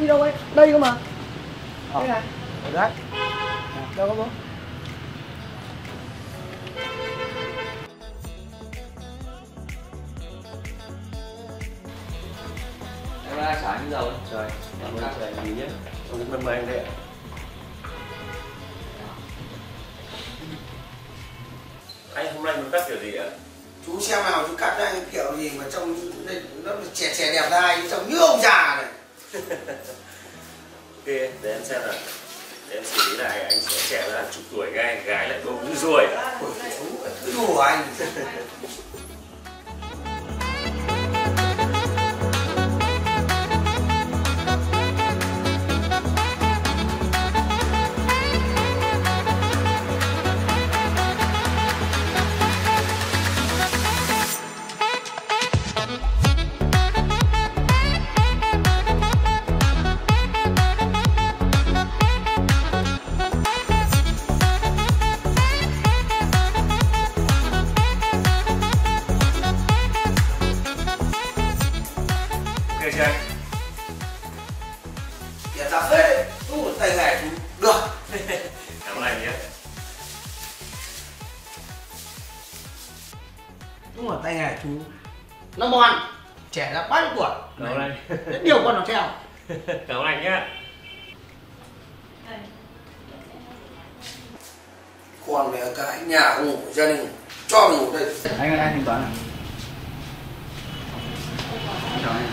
đâu ấy? Đây cơ mà. Đây này. Ở đấy. Đâu có bố? Em ơi, sáng như dầu. Trời, cảm ơn trời gì nhé. Ông mời anh đây ạ. Anh hôm nay muốn cắt kiểu gì ạ? Chú xem nào chú cắt cho anh kiểu gì mà trông nó trẻ trẻ đẹp trai, trông như ông già này. Ok, để em xem nào. Để em xử lý lại, anh sẽ trẻ ra chục tuổi ngay, gái lại bông như ruồi. Ôi chú, cứ đùa anh. Ok chưa anh? Đẹp ra phết đấy, chú tay nghề chú được. Cảm ơn anh nhé. Đúng là tay nghề chú nó ngoan, trẻ ra bao nhiêu tuổi. Cảm ơn anh. Rất nhiều con nó theo. Cảm ơn anh nhé. Còn mẹ cái nhà không ngủ, gia đình cho mình ngủ đây. Anh ơi, anh thanh toán à? Chào anh.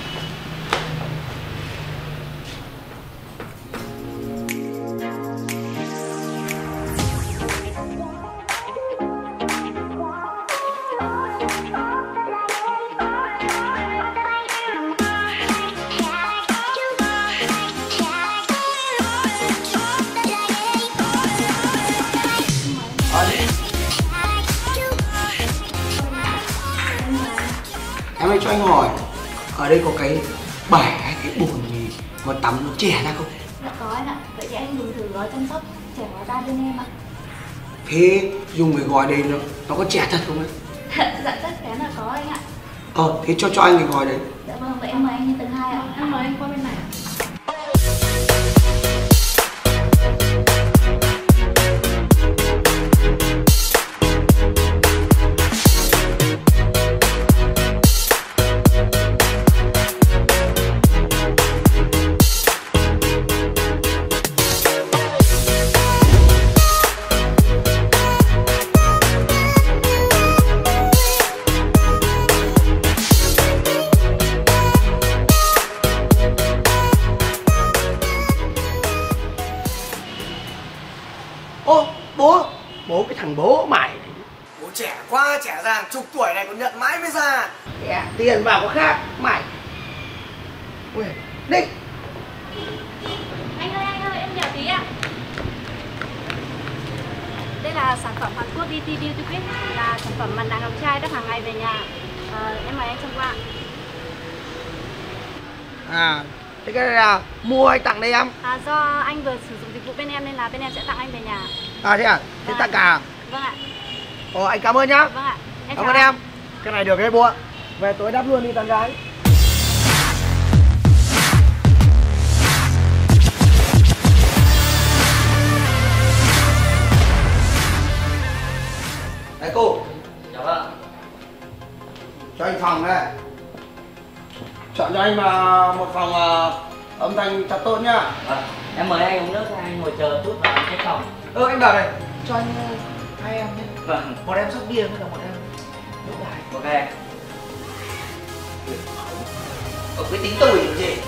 Em ơi cho anh hỏi, ở đây có cái bể hay cái bồn gì mà tắm nó trẻ ra không? Dạ có anh ạ, vậy thì anh dùng thử gói chăm sóc trẻ hóa da bên em ạ. Thế dùng cái gói đây nó có trẻ thật không ấy? Dạ chắc chắn là có anh ạ. Thế cho anh cái gói đấy. Dạ vâng, vậy em mời anh lên tầng 2 ạ. Em mời anh qua bên này ạ. Bố cái thằng bố mày. Bố trẻ quá, trẻ ra chục tuổi này còn nhận mãi mới ra. Tiền vào có khác mày. Ui, đi. Anh ơi, em nhờ tí ạ. Đây là sản phẩm Hàn Quốc DT Beauty Queen, là sản phẩm mặt nạ ngọc trai đắp hàng ngày về nhà. Em mời anh xem qua. Thế cái này là mua hay tặng đây em? Do anh vừa sử dụng dịch vụ bên em nên là bên em sẽ tặng anh về nhà. Thế à? Thế tặng cả. Vâng ạ. Anh cảm ơn nhá. Vâng ạ. Cảm ơn em. Cái này được đấy bố ạ. Về tối đắp luôn đi tặng gái. Đấy cô. Dạ vâng. Cho anh phòng đây. Chọn cho anh một phòng âm thanh thật tốt nhá. Vâng. Em mời anh uống nước, anh ngồi chờ chút vào cái phòng. Anh bảo này, cho anh hai em nhé. Vâng. Một em sóc bia với cả một em nước đài. Ok. Ở cái tính tôi làm gì?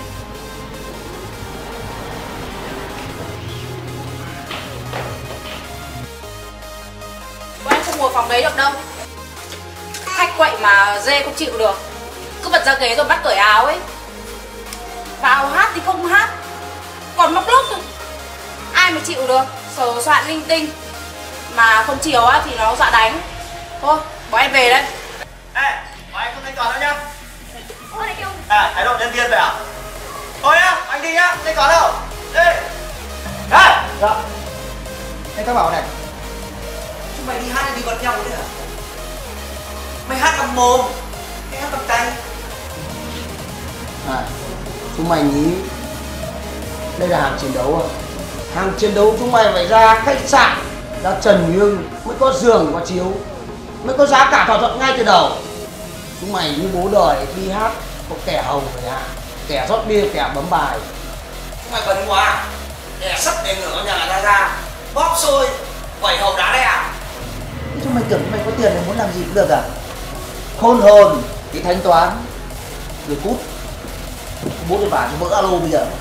Bọn em không ngồi phòng đấy được đâu. Khách quậy mà dê không chịu được. Cứ bật ra ghế rồi bắt cởi áo ấy. Vào hát thì không hát, còn móc lốc thôi. Ai mà chịu được. Sờ soạn linh tinh. Mà không chiều á thì nó dọa đánh. Thôi, bọn em về đây. Ê, bọn anh không thanh toán đâu nhá. Ôi anh ông. Thái độ nhân viên vậy à? Thôi nhá, anh đi nhá, không thanh toán đâu. Đi. Dạ. Thế tao bảo này, Chúng mày đi hát đi vật nhau đấy hả? Mày hát bằng mồm, mày hát bằng tay. chúng mày nghĩ Đây là hàng chiến đấu à? Hàng chiến đấu chúng mày phải ra khách sạn, ra trần hương mới có giường, có chiếu, mới có giá cả thỏa thuận ngay từ đầu. Chúng mày như bố đời đi hát, có kẻ hầu phải hạ, kẻ rót bia, kẻ bấm bài. Chúng mày bẩn quá, kẻ sắp để ngửa nhà ra, bóp xôi, quẩy hầu đá đấy à? Thế chúng mày tưởng mày có tiền thì muốn làm gì cũng được à? Khôn hồn, cái thanh toán, rồi cút. Bố tôi bảo cho vỡ alo bây giờ.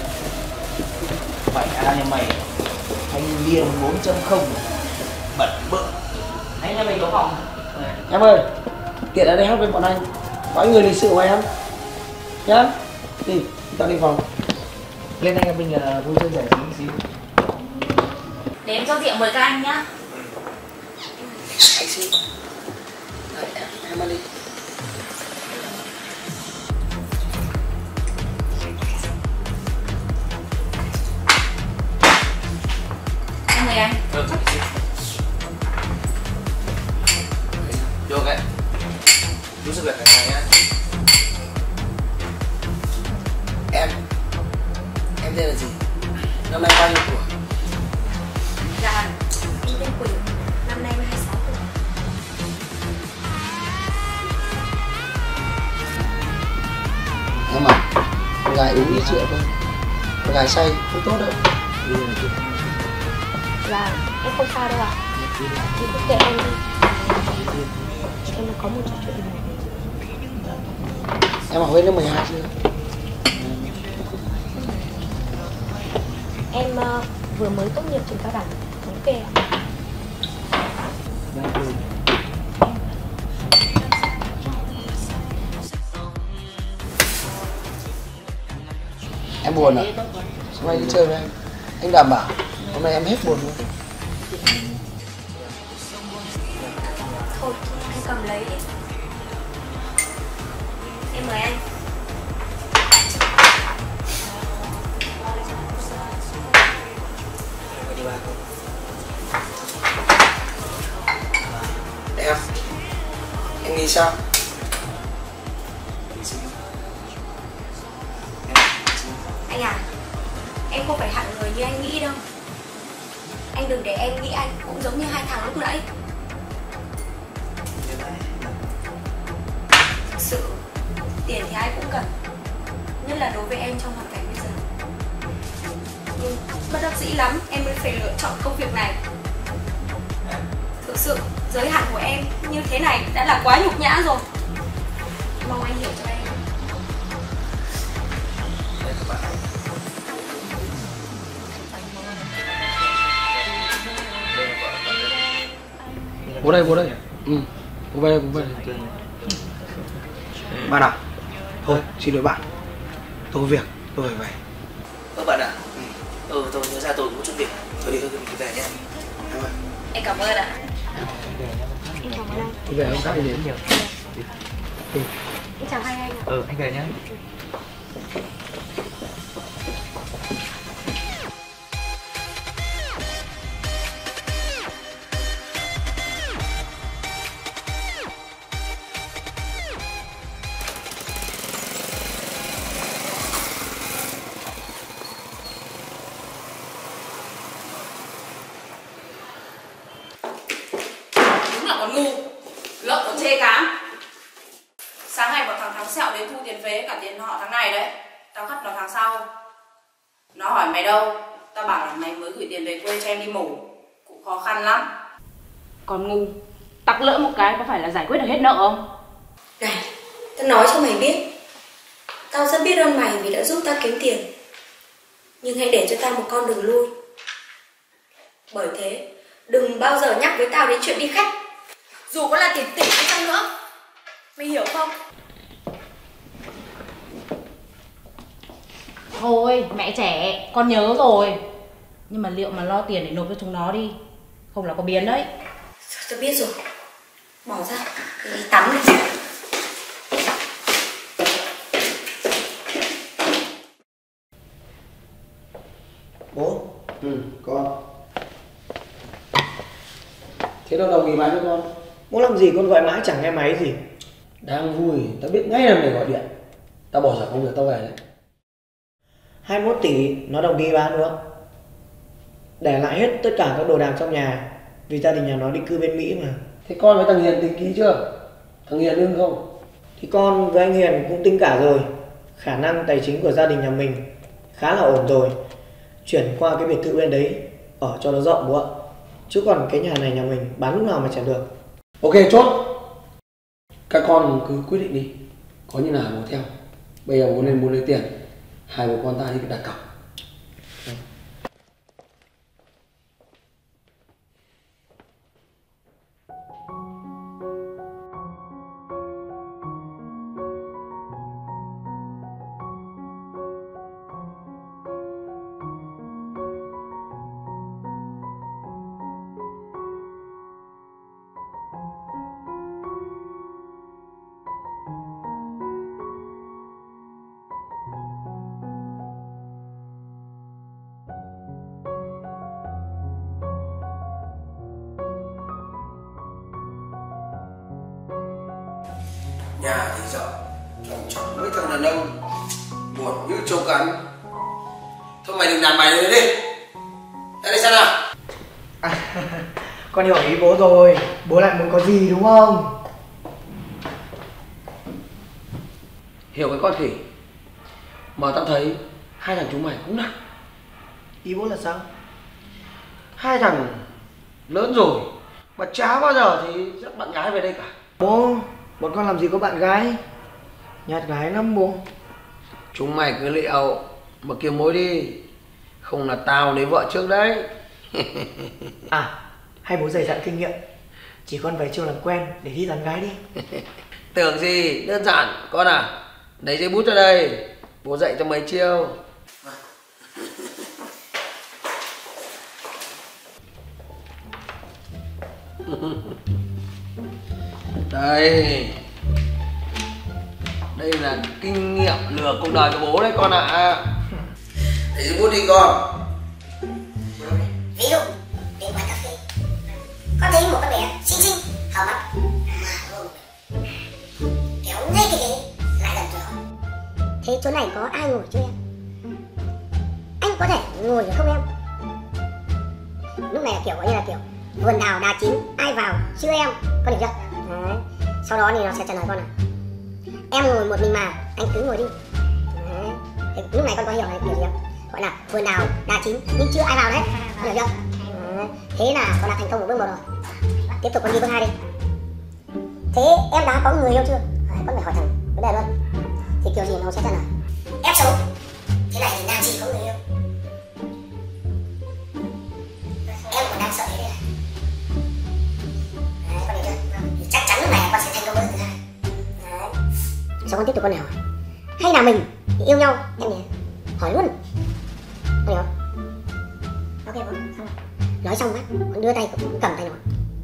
Phải ra nhà mày thanh niên 4.0 bẩn bự. Anh nhà mình có phòng. Em ơi, tiện ở đây hát với bọn anh. Có người lịch sự của em nhá. Đi, tao đi phòng. Lên anh em mình vui chơi giải trí một xíu. Để em cho rượu mời các anh nhá. Anh xin. Đấy, em ăn đi. Em mời anh. Vô cái. Chú sức việc cả nhà nhá. Em tên là gì? Năm nay bao nhiêu tuổi? Dạ, em tên Quỳnh, năm nay em 26 tuổi. Em à, con gái uống ít rượu thôi. Con gái say không tốt đâu. Dạ, em không sao đâu ạ. Chị cứ kệ em đi. Em có một chút chuyện này. Em học hết lớp 12 chưa? Em vừa mới tốt nghiệp trường cao đẳng thống kê ạ. Em buồn à? Hôm nay đi chơi với anh đảm bảo hôm nay em hết buồn luôn. Thôi, anh cầm lấy đi. Em mời anh. Em nghĩ sao? Anh à, em không phải hạng người như anh nghĩ đâu. Anh đừng để em nghĩ anh cũng giống như hai thằng lúc nãy. Thực sự, tiền thì ai cũng cần, nhất là đối với em trong hoàn cảnh bây giờ. Nhưng bất đắc dĩ lắm em mới phải lựa chọn công việc này. Thực sự, giới hạn của em như thế này đã là quá nhục nhã rồi. Mong anh hiểu cho em. Bố đây, bố đây. Ừ, bố về, bố về. Bạn à? Thôi, xin lỗi bạn. Tôi có việc, tôi phải về. Bạn ạ. Tôi nhớ ra tôi có chút việc. Tôi đi thôi, tôi về nhé. Em cảm ơn ạ. Em cảm ơn anh. Tôi về hôm khác đi đến nhiều. Em chào hai anh ạ. Anh về nhé. Đúng là con ngu, lợn còn chê cám. Sáng ngày một thằng Thắng Sẹo đến thu tiền phế cả tiền họ tháng này đấy. Tao khất nó tháng sau. Nó hỏi mày đâu, tao bảo là mày mới gửi tiền về quê cho em đi mổ. Cũng khó khăn lắm. Còn ngu, tặc lỡ một cái có phải là giải quyết được hết nợ không? Này, tao nói cho mày biết. Tao rất biết ơn mày vì đã giúp tao kiếm tiền. Nhưng hãy để cho tao một con đường lui. Bởi thế, đừng bao giờ nhắc với tao đến chuyện đi khách. Dù có là tiền tỷ đi chăng nữa. Mày hiểu không? Thôi, mẹ trẻ, con nhớ rồi. Nhưng mà liệu mà lo tiền để nộp cho chúng nó đi, không là có biến đấy. Tao biết rồi. Bỏ ra, đi tắm đi. Bố. Con. Thế đâu đồng ý máy với con? Bố làm gì con gọi mãi chẳng nghe máy gì. Đang vui, tao biết ngay là mày gọi điện. Tao bỏ dở công việc tao về đấy. 21 tỷ nó đồng ý bán đúng không? Để lại hết tất cả các đồ đạc trong nhà, vì gia đình nhà nó định cư bên Mỹ mà. Thế con với thằng Hiền tính ký chưa? Thằng Hiền ưng không? Thì con với anh Hiền cũng tính cả rồi. Khả năng tài chính của gia đình nhà mình khá là ổn rồi. Chuyển qua cái biệt thự bên đấy ở cho nó rộng bố ạ. Chứ còn cái nhà này nhà mình bán lúc nào mà trả được. Ok, chốt. Các con cứ quyết định đi, có như nào bố theo. Bây giờ bố nên muốn lấy tiền, hai bố con ta đi đặt cọc. Nhà thì rộng, chọn mấy thằng đàn ông buồn như trâu cắn. Thôi mày đừng làm mày lên đi. Ra đây xem nào. Con hiểu ý bố rồi. Bố lại muốn có gì đúng không? Hiểu cái con khỉ. Mà tao thấy hai thằng chúng mày cũng nặng. Ý bố là sao? Hai thằng lớn rồi mà chả bao giờ thì dắt bạn gái về đây cả. Bố, bọn con làm gì có bạn gái. Nhạt gái lắm bố. Chúng mày cứ liệu mà kiếm mối đi, không là tao lấy vợ trước đấy. À, hay bố dày dặn kinh nghiệm. Chỉ con vài chiêu làm quen để đi tán gái đi. Tưởng gì đơn giản con à. Lấy giấy bút ra đây, bố dạy cho mấy chiêu. Đây, đây là kinh nghiệm lừa cuộc đời của bố đấy con ạ. Lấy giấy bút đi con. Ví dụ đến quán cà phê, con thấy một con bé xinh xinh hở mắt mà ngồi kéo ngay cái ghế lại gần chỗ. Thế chỗ này có ai ngồi chưa em? Anh có thể ngồi được không em? Lúc này là kiểu gọi như là kiểu vườn đào đá chín, ai vào chưa em, con hiểu chưa? Đấy. Sau đó thì nó sẽ trả lời con là em ngồi một mình mà anh cứ ngồi đi. Đấy. Thế lúc này con có hiểu là kiểu gì không? Gọi là vườn đào đá chín nhưng chưa ai vào đấy, con hiểu chưa? Đấy. Thế là con đã thành công một bước một rồi. Tiếp tục con đi bước 2 đi. Thế em đã có người yêu chưa? Đấy, con phải hỏi thẳng vấn đề luôn. Thì kiểu gì nó sẽ trả lời em xấu. Thế này thì làm gì có người yêu? Em còn đang sợ thế này. Đấy, con hiểu chưa? Thì chắc chắn lúc này con sẽ thành công bước thứ 2. Đấy. Sau con tiếp tục con hỏi. Hay là mình yêu nhau em nhỉ? Hỏi luôn. Con hiểu không? Ok bố, xong rồi. Nói xong á, con đưa tay, con cầm tay nó.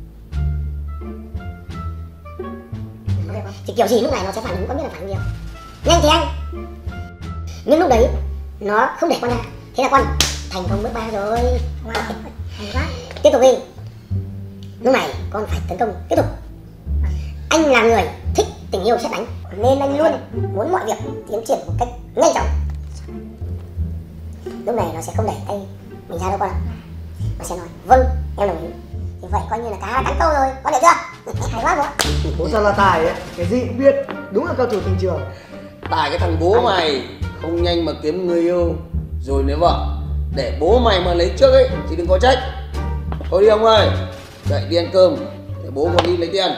Ok bố. Thì kiểu gì lúc này nó sẽ phản ứng, có biết là phản ứng gì không? Nhanh thì anh. Nhưng lúc đấy nó không để con ra. Thế là con thành công bước 3 rồi. Wow. Hay quá. Tiếp tục đi. Lúc này con phải tấn công tiếp tục. Anh là người thích tình yêu sét đánh nên anh luôn muốn mọi việc tiến triển một cách nhanh chóng. Lúc này nó sẽ không đẩy tay mình ra đâu con ạ. Nó sẽ nói vâng em đồng ý. Thì vậy coi như là cá cắn câu rồi, con hiểu chưa? Hay quá bố. Bố sao là tài ấy, cái gì cũng biết. Đúng là cao thủ tình trường. Tài cái thằng bố mày không nhanh mà kiếm người yêu rồi lấy vợ, để bố mày mà lấy trước ấy thì đừng có trách. Thôi đi ông ơi, dậy đi ăn cơm để bố còn đi lấy tiền.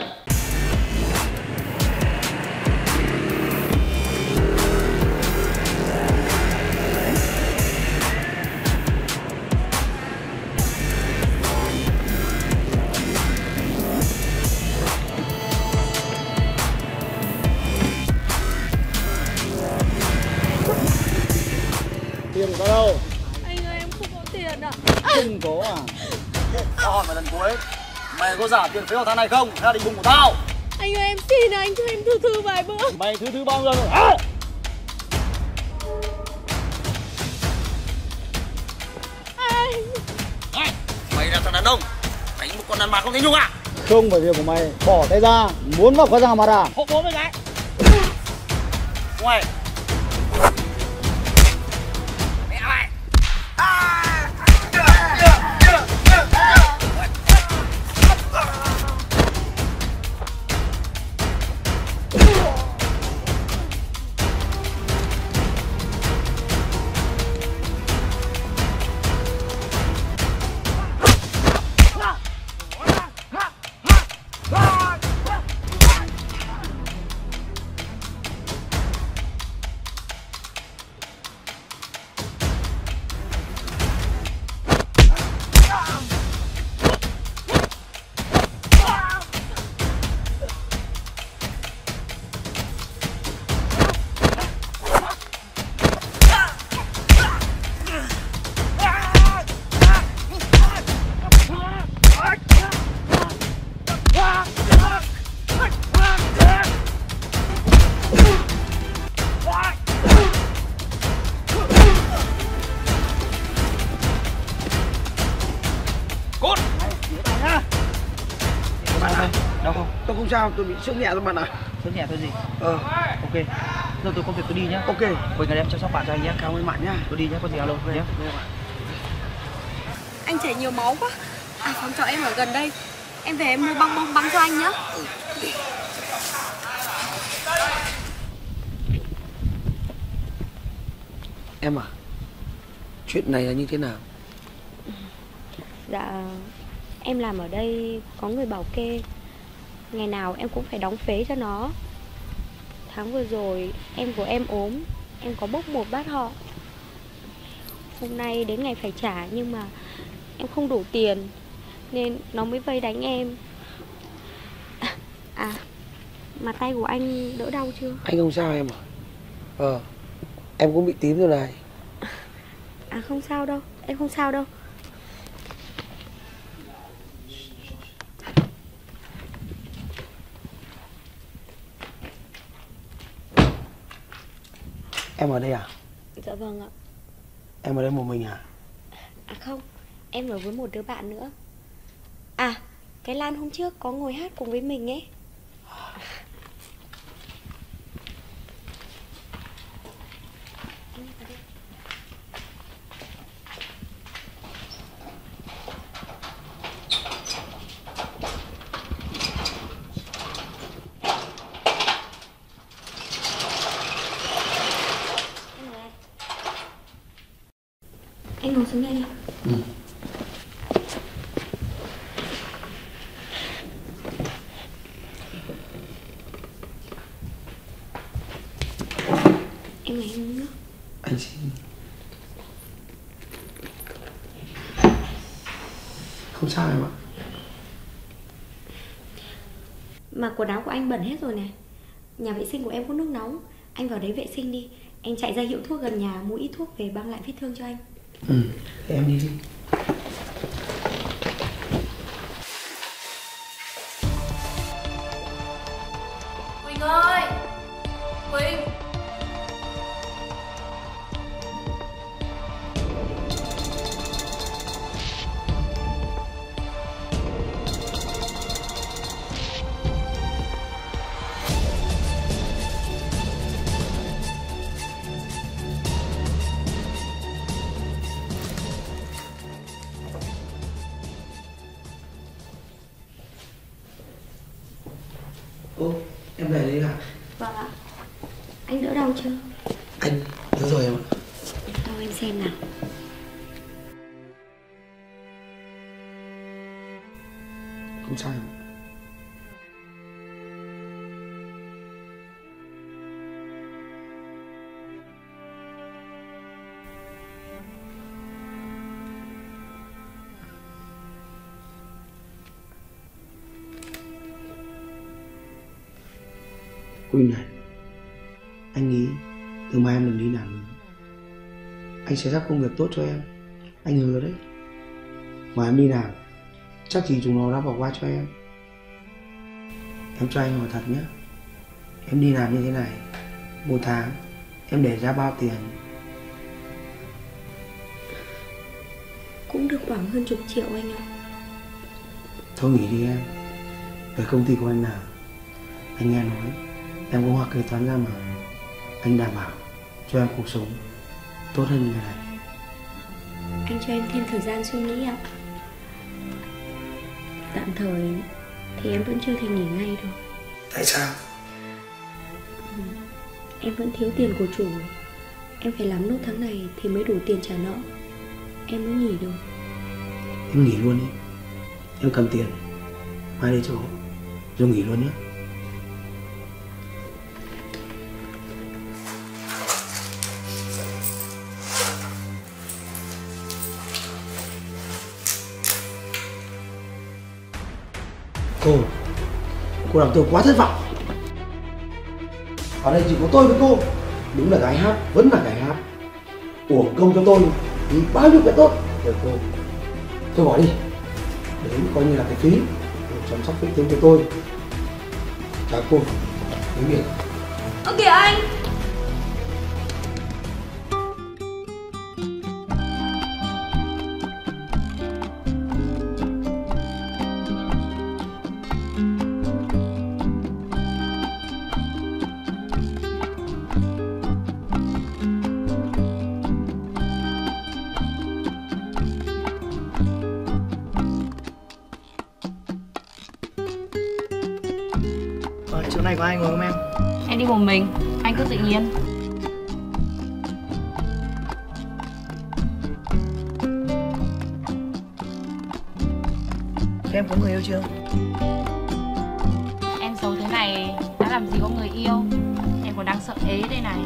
Tiền của tao đâu? Anh ơi em không có tiền ạ. Không có à? Tao hỏi mày lần cuối, mày có trả tiền phí của tháng này không? Hay là định bụng của tao? Anh ơi em xin anh cho em thư vài bữa. Mày thứ bao giờ rồi? À! Anh. Mày là thằng đàn ông đánh một con đàn bà không thấy nhung à? Không phải việc của mày, bỏ tay ra, muốn vào có ra mà ra. Hộ bố với gái. Ngoài Tôi không sao, tôi bị sốt nhẹ thôi bạn ạ. Sốt nhẹ thôi gì? Ok. Giờ tôi có việc tôi đi nhá. Ok. Quỳnh ngày em chăm sóc bạn cho anh nhé. Cảm ơn bạn nhá. Tôi đi nhé, có gì alo nhé. Anh chảy nhiều máu quá. À, phòng trọ em ở gần đây. Em về em mua băng băng cho anh nhá. Em à, chuyện này là như thế nào? Dạ, em làm ở đây có người bảo kê. Ngày nào em cũng phải đóng phế cho nó. Tháng vừa rồi em của em ốm, em có bốc một bát họ. Hôm nay đến ngày phải trả nhưng mà em không đủ tiền nên nó mới vây đánh em. À, mà tay của anh đỡ đau chưa? Anh không sao em à? Em cũng bị tím rồi này. À không sao đâu, em không sao đâu. Em ở đây à? Dạ vâng ạ. Em ở đây một mình à? À không, em ở với một đứa bạn nữa. À, cái Lan hôm trước có ngồi hát cùng với mình ấy. Anh ngồi xuống đây. Em mời anh uống nước. Anh xin. Không sao em ạ. Mà quần áo của anh bẩn hết rồi này. Nhà vệ sinh của em có nước nóng. Anh vào đấy vệ sinh đi. Em chạy ra hiệu thuốc gần nhà mua ít thuốc về băng lại vết thương cho anh. Thế em đi đi. Quỳnh ơi! Quỳnh! Ô, em về đây à? Vâng ạ. Anh đỡ đau chưa? Anh nhớ rồi em ạ. Đâu em xem nào. Không sao em ạ. Quỳnh này, anh nghĩ từ mai em đừng đi làm nữa. Anh sẽ sắp công việc tốt cho em. Anh hứa đấy. Mà em đi làm chắc gì chúng nó đã bỏ qua cho em. Em cho anh hỏi thật nhé. Em đi làm như thế này, một tháng em để ra bao tiền? Cũng được khoảng hơn chục triệu anh ạ. Thôi nghỉ đi em. Về công ty của anh làm. Anh nghe nói em cũng học kế toán ra mà. Anh đảm bảo cho em cuộc sống tốt hơn như này. Anh cho em thêm thời gian suy nghĩ ạ. Tạm thời thì em vẫn chưa thể nghỉ ngay đâu. Tại sao? Em vẫn thiếu tiền của chủ. Em phải làm nốt tháng này thì mới đủ tiền trả nợ. Em mới nghỉ được. Em nghỉ luôn đi. Em cầm tiền mai đi chỗ rồi nghỉ luôn nhé. Cô làm tôi quá thất vọng. Ở đây chỉ có tôi với cô. Đúng là gái hát, vẫn là gái hát. Uổng công cho tôi vì bao nhiêu cái tốt. Được cô, thôi bỏ đi. Đấy coi như là cái phí để chăm sóc vết thương cho tôi. Chào cô. Tiếng Việt. Ơ kìa anh. Chỗ này có ai ngồi không em? Em đi một mình, anh cứ tự nhiên. Thế em có người yêu chưa? Em xấu thế này đã làm gì có người yêu. Em còn đang sợ ế đây này.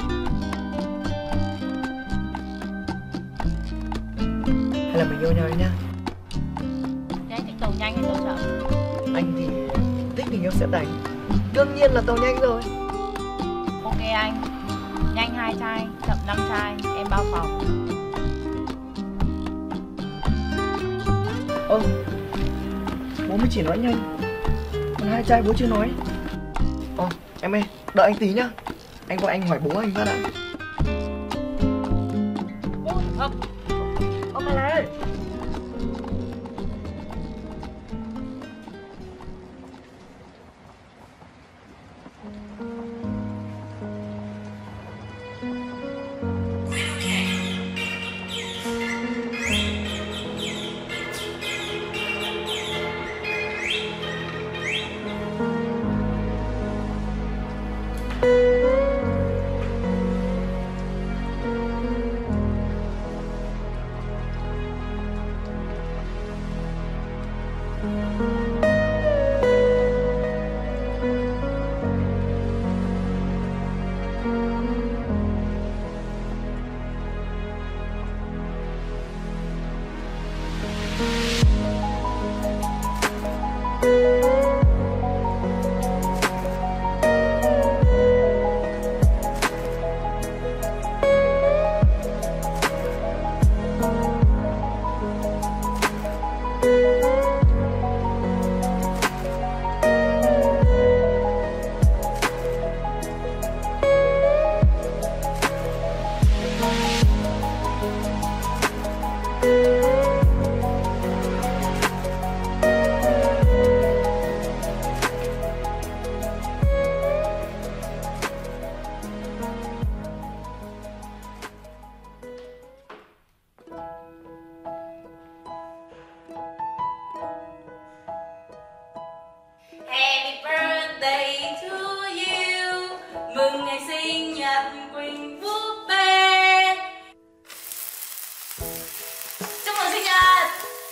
Hay là mình yêu nhau đi nhá? Thế anh thích tàu nhanh hay tàu chậm? Anh thì thích tình yêu sẽ đánh. Đương nhiên là tàu nhanh rồi. Ok anh. Nhanh 2 chai, chậm 5 chai, em bao phòng. Bố mới chỉ nói nhanh, còn 2 chai bố chưa nói. Em ơi, đợi anh tí nhá. Anh gọi anh hỏi bố anh phát đã. Ông này. Happy birthday to you. Mừng ngày sinh nhật Quỳnh búp bê. Chúc mừng sinh nhật.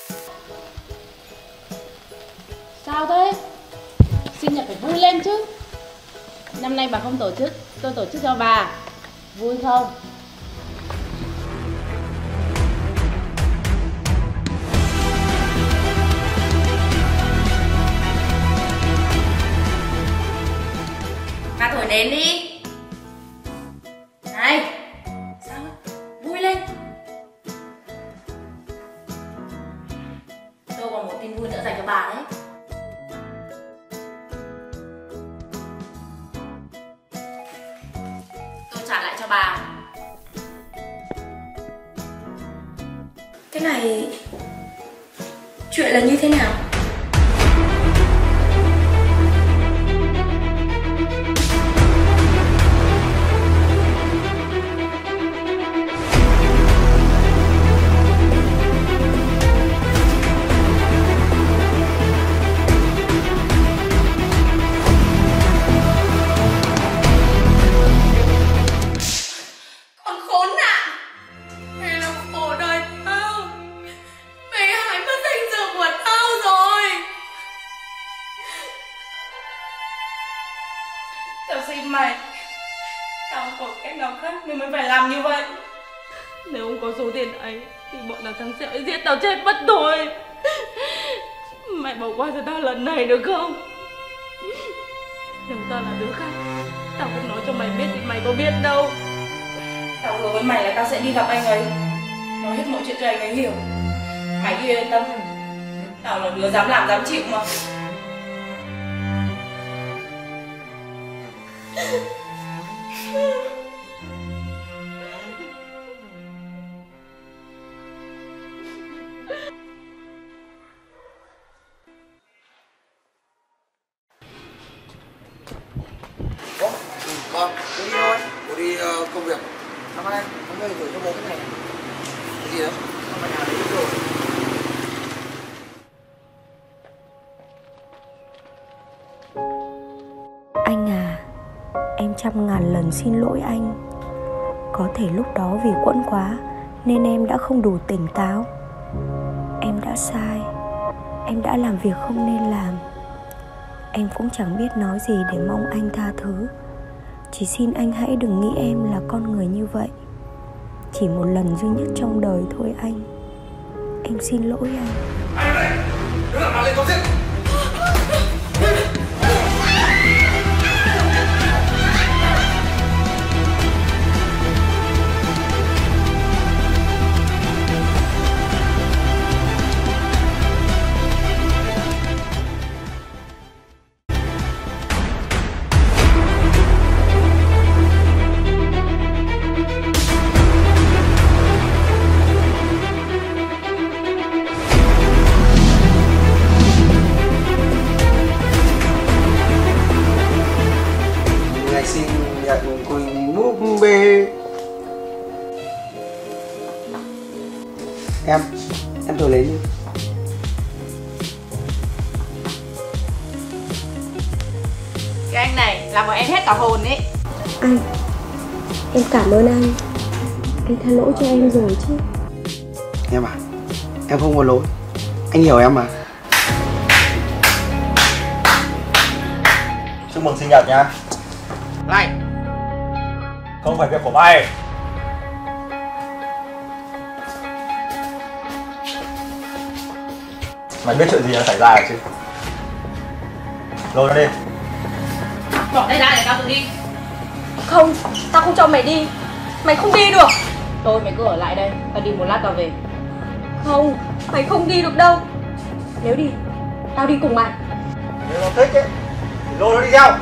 Sao thế? Sinh nhật phải vui lên chứ. Năm nay bà không tổ chức, tôi tổ chức cho bà. Vui không? Bà thổi nến đi. Này. Sao? Vui lên. Tôi còn một tin vui nữa dành cho bà đấy. Tôi trả lại cho bà. Cái này chuyện là như thế nào? Con khốn nạn! Mày là khổ đời tao. Mày hại mất danh dự của tao rồi. Tao xin mày, tao không có cách nào khác nên mới phải làm như vậy. Nếu không có số tiền ấy thì bọn thằng sẽ giết tao chết mất thôi. Mày bỏ qua cho tao lần này được không? Nếu tao là đứa khác, tao không nói cho mày biết thì mày có biết đâu. Tao hứa với mày là tao sẽ đi gặp anh ấy, nói hết mọi chuyện cho anh ấy hiểu. Mày cứ yên tâm, tao là đứa dám làm dám chịu mà. Vâng, tôi đi thôi. Tôi đi công việc. Cảm ơn anh. Hôm nay gửi cho bố cái này. Cái gì đó? Không phải nhà đấy rồi. 100.000 lần xin lỗi anh. Có thể lúc đó vì quẫn quá nên em đã không đủ tỉnh táo. Em đã sai. Em đã làm việc không nên làm. Em cũng chẳng biết nói gì để mong anh tha thứ. Chỉ xin anh hãy đừng nghĩ em là con người như vậy. Chỉ một lần duy nhất trong đời thôi anh. Em xin lỗi anh. Anh này, đứa nào lên con giết. Xin nhận Quỳnh búp bê. Em thử lấy đi. Cái anh này làm bọn em hết cả hồn ấy. Anh, em cảm ơn anh. Anh tha lỗi cho em rồi chứ. Em à, em không có lỗi. Anh hiểu em mà. Chúc mừng sinh nhật nha. Này, Không phải việc của mày. Mày biết chuyện gì đã xảy ra rồi chứ? Lôi nó đi. Bỏ đây ra để tao tự đi. Không, tao không cho mày đi. Mày không đi được. Thôi mày cứ ở lại đây, tao đi một lát tao về. Không, mày không đi được đâu. Nếu đi, tao đi cùng mày. Nếu nó thích ấy thì lôi nó đi theo.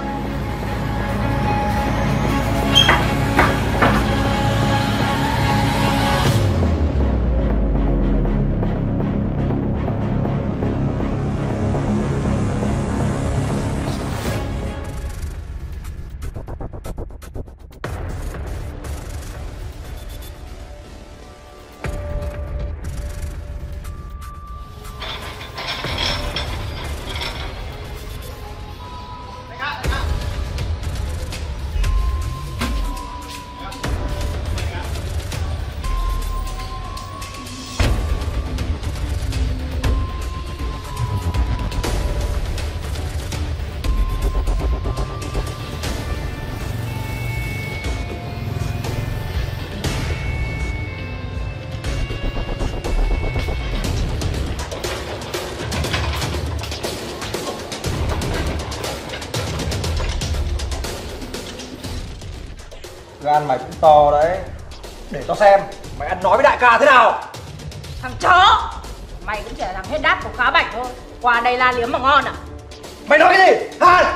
Gan mày cũng to đấy. Để tao xem mày ăn nói với đại ca thế nào. Thằng chó, mày cũng chỉ là thằng hết đáp của Khá Bạch thôi. Qua đây la liếm mà ngon à? Mày nói cái gì? Hàn!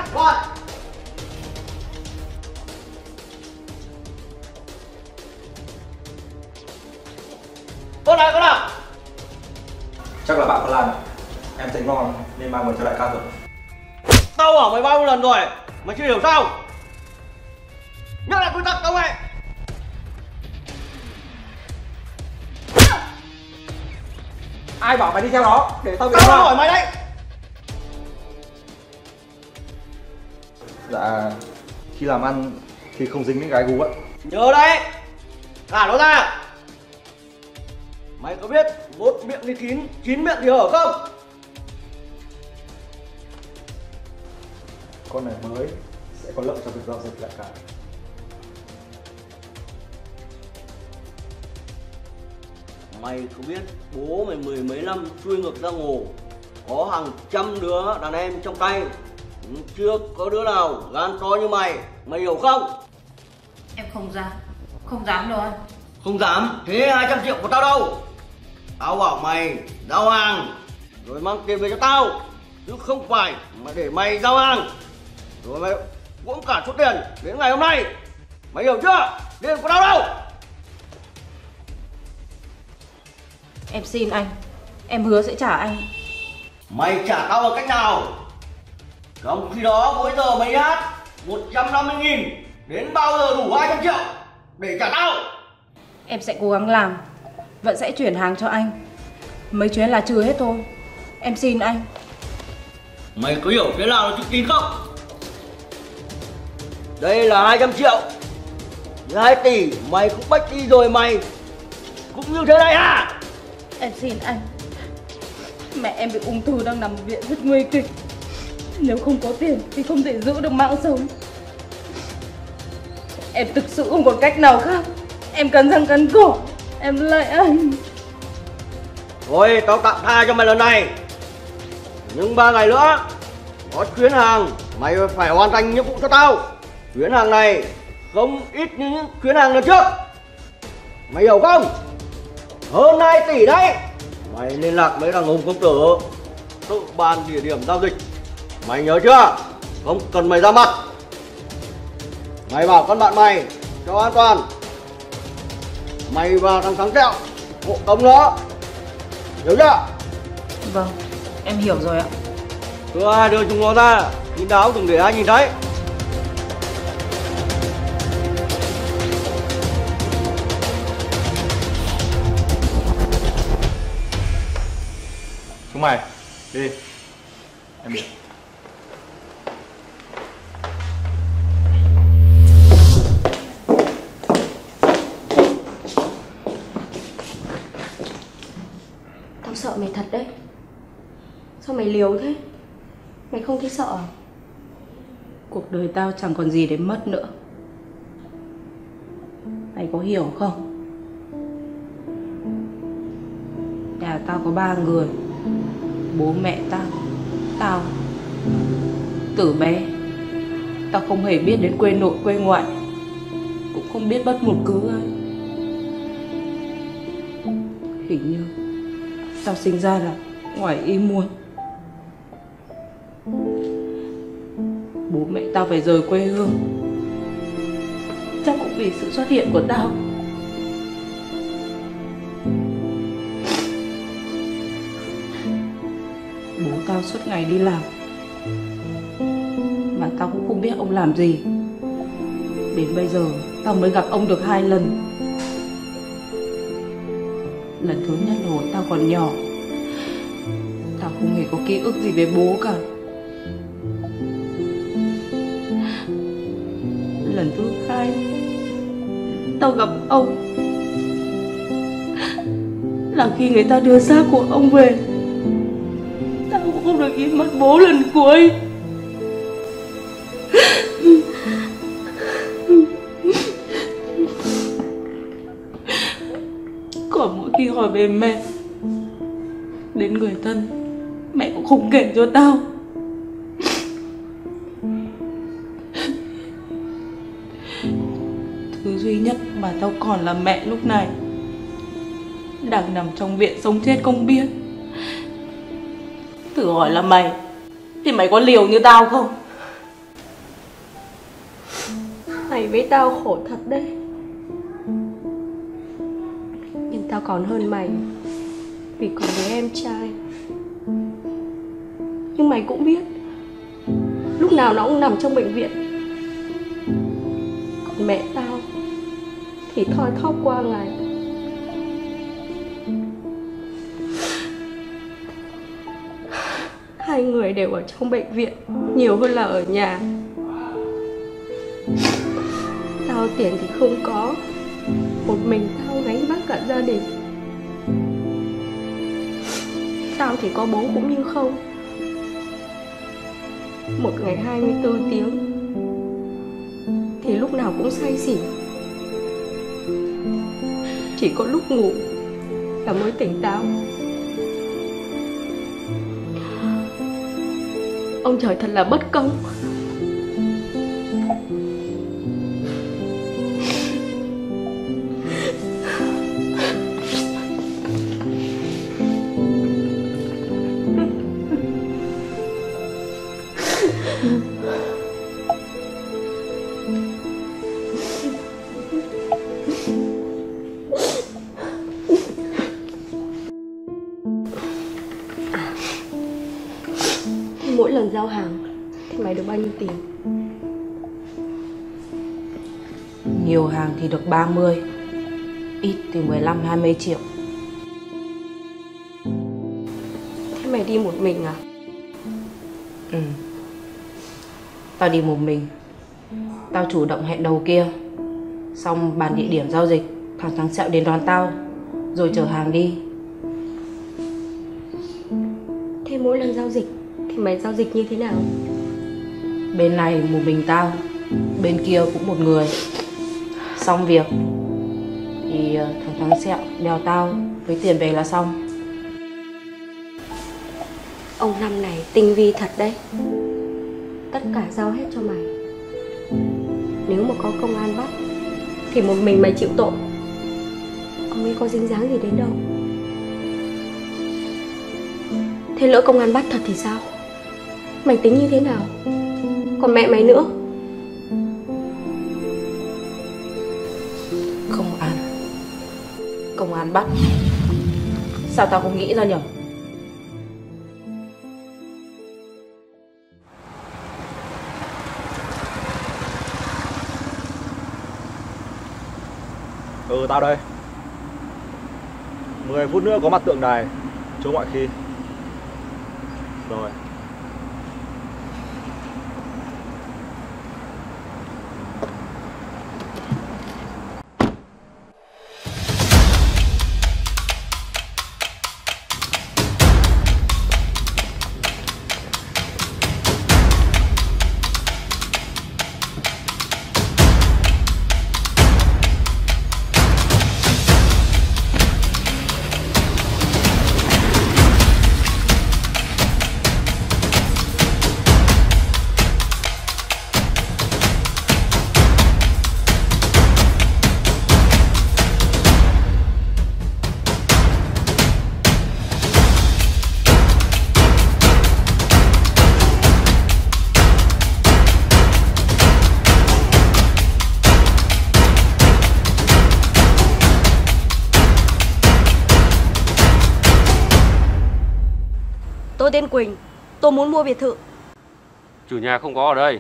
con nào. Chắc là bạn có làm. Em thấy ngon nên mang về cho đại ca rồi. Tao bảo mày bao nhiêu lần rồi, mày chưa hiểu sao? Nhắc lại quy tắc tao nghe. Ai bảo mày đi theo nó? Để tao Tao hỏi mày đấy. Dạ, khi làm ăn thì không dính những gái gú ạ. Nhớ đấy, thả nó ra. Mày có biết một miệng thì kín, 9 miệng thì hở không? Con này mới sẽ có lợi cho việc giao dịch đại ca. Mày có biết bố mày 10 mấy năm chui ngược giang hồ, có hàng trăm đứa đàn em trong tay, chưa có đứa nào gan to như mày, mày hiểu không? Em không dám đâu anh. Không dám, thế 200 triệu của tao đâu? Tao bảo mày giao hàng rồi mang tiền về cho tao, chứ không phải mà để mày giao hàng rồi mày uống cả số tiền đến ngày hôm nay. Mày hiểu chưa? Tiền của tao đâu? Em xin anh, em hứa sẽ trả anh. Mày trả tao bằng cách nào? Trong khi đó mỗi giờ mày hát 150.000, đến bao giờ đủ 200 triệu để trả tao? Em sẽ cố gắng làm, vẫn sẽ chuyển hàng cho anh. Mấy chuyến là trừ hết thôi. Em xin anh. Mày có hiểu thế nào là chữ tín không? Đây là 200 triệu. 2 tỷ mày cũng bách đi rồi mày cũng như thế này à? Em xin anh. Mẹ em bị ung thư đang nằm viện rất nguy kịch. Nếu không có tiền thì không thể giữ được mạng sống. Em thực sự không còn cách nào khác. Em cắn răng cắn cổ. Em lại anh. Thôi tao tạm tha cho mày lần này. Nhưng 3 ngày nữa có chuyến hàng mày phải hoàn thành nhiệm vụ cho tao. Chuyến hàng này không ít như những chuyến hàng lần trước. Mày hiểu không? Hơn 2 tỷ đấy. Mày liên lạc với thằng Hùng công tử, tự bàn địa điểm giao dịch. Mày nhớ chưa? Không cần mày ra mặt. Mày bảo con bạn mày cho an toàn. Mày và thằng Thắng Kẹo hộ tống nó. Hiểu chưa? Vâng, em hiểu rồi ạ. Cứ ai đưa chúng nó ra, kín đáo đừng để ai nhìn thấy. Chúng mày, đi. Em đi. Tao sợ mày thật đấy. Sao mày liều thế? Mày không thấy sợ à? Cuộc đời tao chẳng còn gì để mất nữa. Mày có hiểu không? Nhà tao có 3 người. Bố mẹ tao. Từ bé tao không hề biết đến quê nội quê ngoại, cũng không biết bất một cứ ai. Hình như tao sinh ra là ngoài ý muốn. Bố mẹ tao phải rời quê hương, chắc cũng vì sự xuất hiện của tao. Bố tao suốt ngày đi làm, mà tao cũng không biết ông làm gì. Đến bây giờ tao mới gặp ông được 2 lần. Lần thứ nhất là hồi tao còn nhỏ, tao không hề có ký ức gì về bố cả. Lần thứ 2 tao gặp ông là khi người ta đưa xác của ông về. Tao cũng không được nhìn mắt bố lần cuối. Còn mỗi khi hỏi về mẹ, đến người thân, mẹ cũng không kể cho tao. Thứ duy nhất mà tao còn là mẹ lúc này, đang nằm trong viện sống chết không biết. Thử hỏi là mày, thì mày có liều như tao không? Mày với tao khổ thật đấy. Nhưng tao còn hơn mày vì còn đứa em trai. Nhưng mày cũng biết lúc nào nó cũng nằm trong bệnh viện. Còn mẹ tao thì thoi thóp qua ngày. Hai người đều ở trong bệnh viện nhiều hơn là ở nhà. Tao tiền thì không có, một mình tao gánh vác cả gia đình. Tao thì có bố cũng như không. Một ngày 24 tiếng thì lúc nào cũng say xỉn. Chỉ có lúc ngủ là mới tỉnh táo. Ông trời thật là bất công. Mỗi lần giao hàng thì mày được bao nhiêu tiền? Nhiều hàng thì được 30, ít thì 15-20 triệu. Thế mày đi một mình à? Ừ. Tao đi một mình. Tao chủ động hẹn đầu kia, xong bàn địa điểm giao dịch, thằng Sẹo đến đón tao rồi chở hàng đi. Thế mỗi lần giao dịch thì mày giao dịch như thế nào? Bên này một mình tao, bên kia cũng một người. Xong việc thì thằng Sẹo đèo tao với tiền về là xong. Ông Năm này tinh vi thật đấy. Tất cả giao hết cho mày. Nếu mà có công an bắt thì một mình mày chịu tội. Ông ấy có dính dáng gì đến đâu. Thế lỡ công an bắt thật thì sao? Mày tính như thế nào? Còn mẹ mày nữa. Công an bắt. Sao tao không nghĩ ra nhở? Tao đây. 10 phút nữa có mặt tượng đài, chỗ mọi khi. Rồi. Tôi tên Quỳnh, tôi muốn mua biệt thự. Chủ nhà không có ở đây.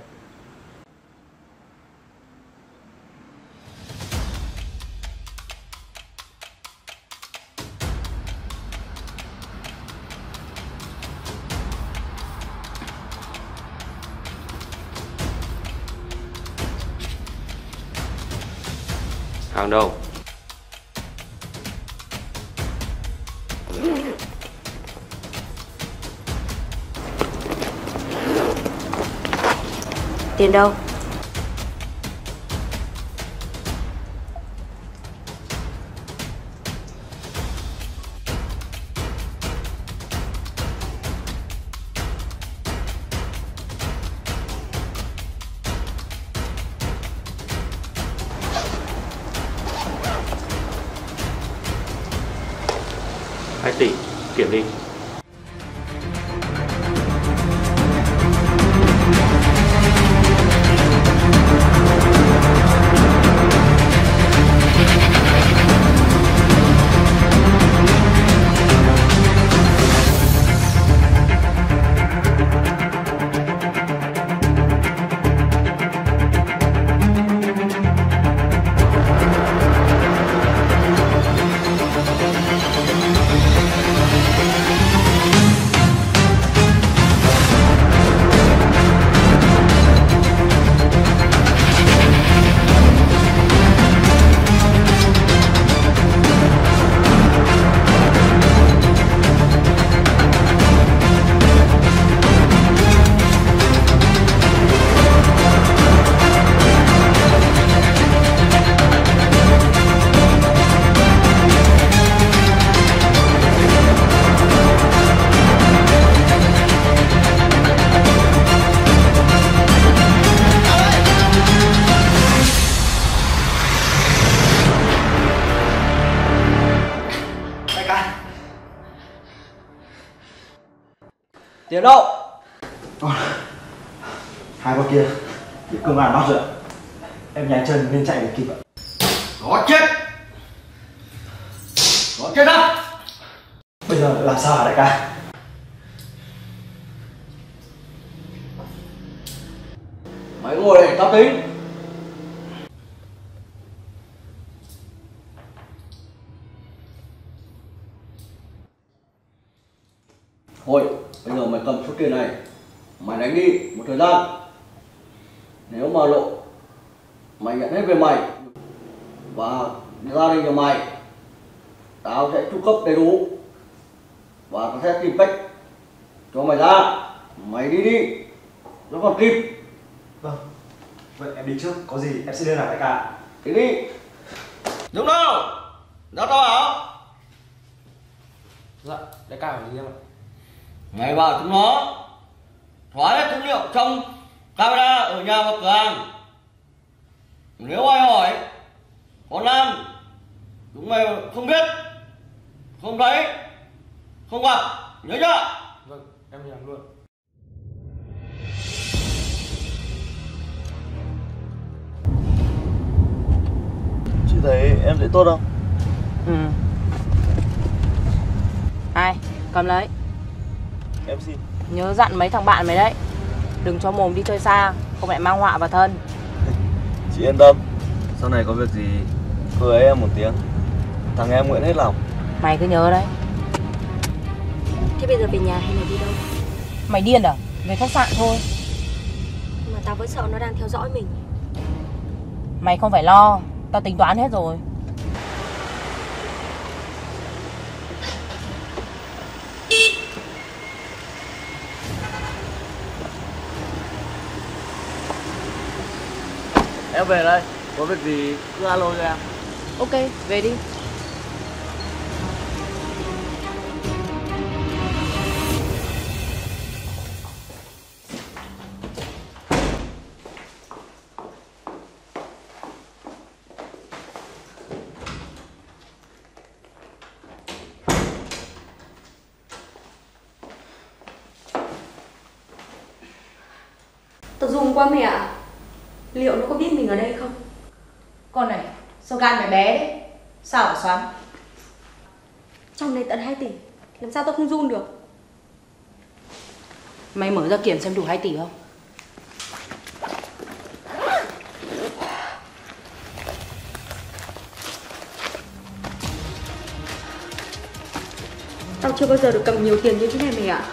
Hàng đâu? Tiền đâu? Hai tỷ, kiểm đi. Tiền đâu? Hai con kia bị công an bắt rồi. Em nhanh chân nên chạy để kịp ạ. Có chết. Có chết không? Bây giờ làm sao hả đại ca? Mày ngồi đây tao tính. Thôi, bây giờ mày cầm số tiền này, mày đánh đi một thời gian. Nếu mà lộ mày nhận hết về mày và gia đình của mày. Tao sẽ chu cấp đầy đủ và tao sẽ tìm cách cho mày ra. Mày đi đi, nó còn kịp. Vâng, vậy em đi trước, có gì em sẽ liên lạc đại ca. Đi đi. Đúng đâu? Ra tao bảo. Dạ, đại ca phải đi em ạ. Mày bảo chúng nó xóa hết dữ liệu trong camera ở nhà và cửa hàng. Nếu ai hỏi có Lan, chúng mày không biết, không thấy, không gặp, nhớ chưa? Vâng, em làm luôn. Chị thấy em sẽ tốt không? Ừ. Ai, cầm lấy. Em xin. Nhớ dặn mấy thằng bạn mày đấy, đừng cho mồm đi chơi xa, không lại mang họa vào thân. Chị yên tâm, sau này có việc gì hứa em một tiếng, thằng em nguyện hết lòng. Mày cứ nhớ đấy. Thế bây giờ về nhà hay là đi đâu? Mày điên à? Về khách sạn thôi. Mà tao vẫn sợ nó đang theo dõi mình. Mày không phải lo, tao tính toán hết rồi. Em về đây, có việc gì cứ alo cho em. Ok, về đi. Tao run quá mẹ ạ. Liệu nó có biết mình ở đây không? Con này, sao gan mày bé đấy? Sao hả Xoắn? Trong này tận 2 tỷ, làm sao tao không run được? Mày mở ra kiểm xem đủ 2 tỷ không? Tao chưa bao giờ được cầm nhiều tiền như thế này mày ạ.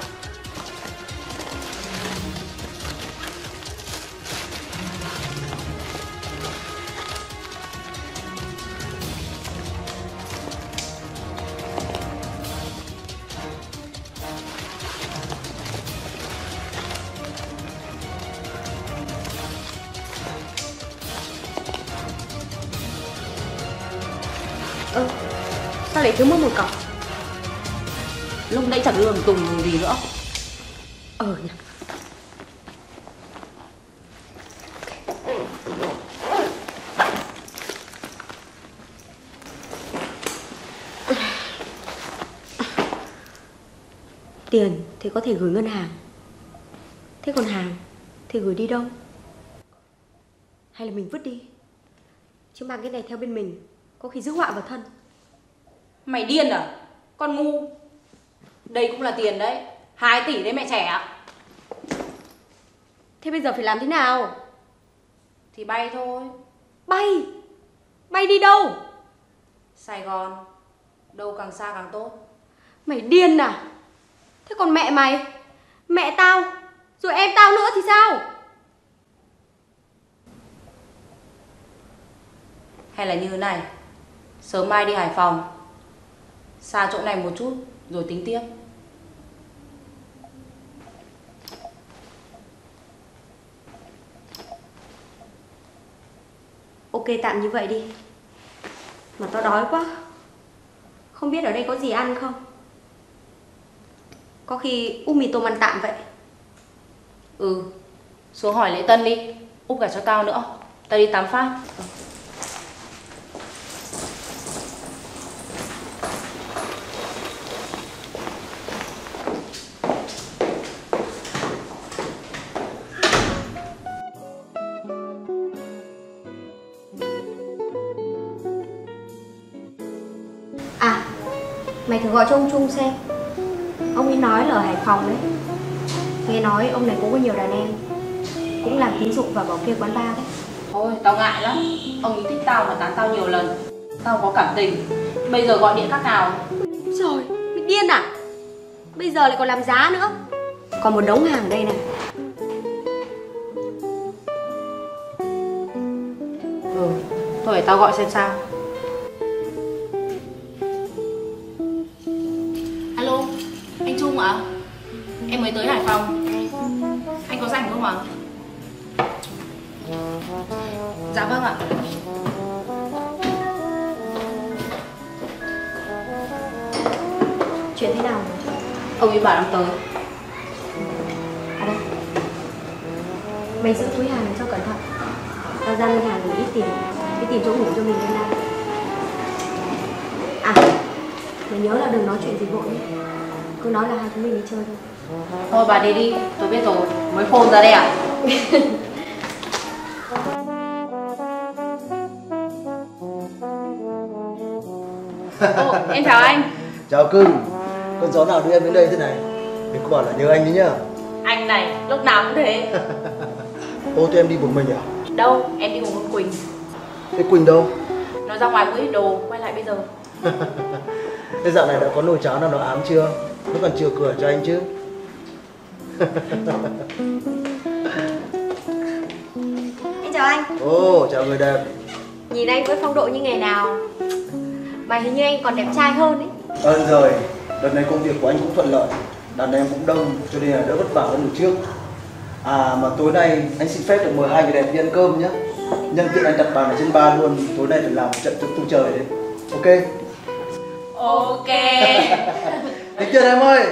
Sao lại thiếu mất một cọc? Lúc nãy chẳng lường tùng gì nữa. Nhỉ. Tiền thì có thể gửi ngân hàng. Thế còn hàng thì gửi đi đâu? Hay là mình vứt đi? Chứ mang cái này theo bên mình có khi rước họa vào thân. Mày điên à? Con ngu. Đây cũng là tiền đấy, 2 tỷ đấy mẹ trẻ ạ. Thế bây giờ phải làm thế nào? Thì bay thôi. Bay? Bay đi đâu? Sài Gòn. Đâu càng xa càng tốt. Mày điên à? Thế còn mẹ mày, mẹ tao, rồi em tao nữa thì sao? Hay là như thế này, sớm mai đi Hải Phòng, xa chỗ này một chút rồi tính tiếp. Ok, tạm như vậy đi. Mà tao đói quá. Không biết ở đây có gì ăn không? Có khi úp mì tôm ăn tạm vậy. Ừ, xuống hỏi Lễ Tân đi, úp cả cho tao nữa. Tao đi tắm phát. À, mày thử gọi cho ông Trung xem. Ông ấy nói là ở Hải Phòng đấy. Nghe nói ông này cũng có nhiều đàn em, cũng làm tín dụng và bảo kê quán bar đấy. Thôi, tao ngại lắm. Ông ấy thích tao và tán tao nhiều lần. Tao có cảm tình. Bây giờ gọi điện khác nào? Rồi, mày điên à? Bây giờ lại còn làm giá nữa. Còn một đống hàng đây này. tao gọi xem sao. Alo, anh Trung ạ? Em mới tới Hải Phòng. Anh có rảnh không ạ? Dạ vâng ạ. Chuyện thế nào? Ông ấy bảo đang tới. À đây. Mày giữ túi hàng này cho cẩn thận. Tao ra ngân hàng gửi ít tiền, đi tìm chỗ ngủ cho mình lên đây. À, mày nhớ là đừng nói chuyện gì vội nhé. Cứ nói là hai chúng mình đi chơi thôi. Thôi bà đi đi, tôi biết rồi. Mới phone ra đây à? Ồ, em chào anh. Chào cưng. Con gió nào đưa em đến đây thế này? Đừng có bảo là nhớ anh đấy nhá. Anh này, lúc nào cũng thế. Ô, thế em đi một mình à? Đâu, em đi cùng con Quỳnh. Thế Quỳnh đâu? Nó ra ngoài mua ít đồ, quay lại bây giờ. Thế dạo này đã có nồi cháo nào nó ám chưa? Nó còn chừa cửa cho anh chứ. Em chào anh. Ồ, chào người đẹp. Nhìn anh với phong độ như ngày nào. Mà hình như anh còn đẹp trai hơn ấy. Rồi, đợt này công việc của anh cũng thuận lợi. Đàn em cũng đông cho nên là đỡ vất vả hơn lần trước. À mà tối nay anh xin phép được mời hai người đẹp đi ăn cơm nhé. Nhân tiện anh đặt bàn ở trên bar luôn. Tối nay phải làm một trận tung trời đấy. Ok? Ok. Tính tiền em ơi.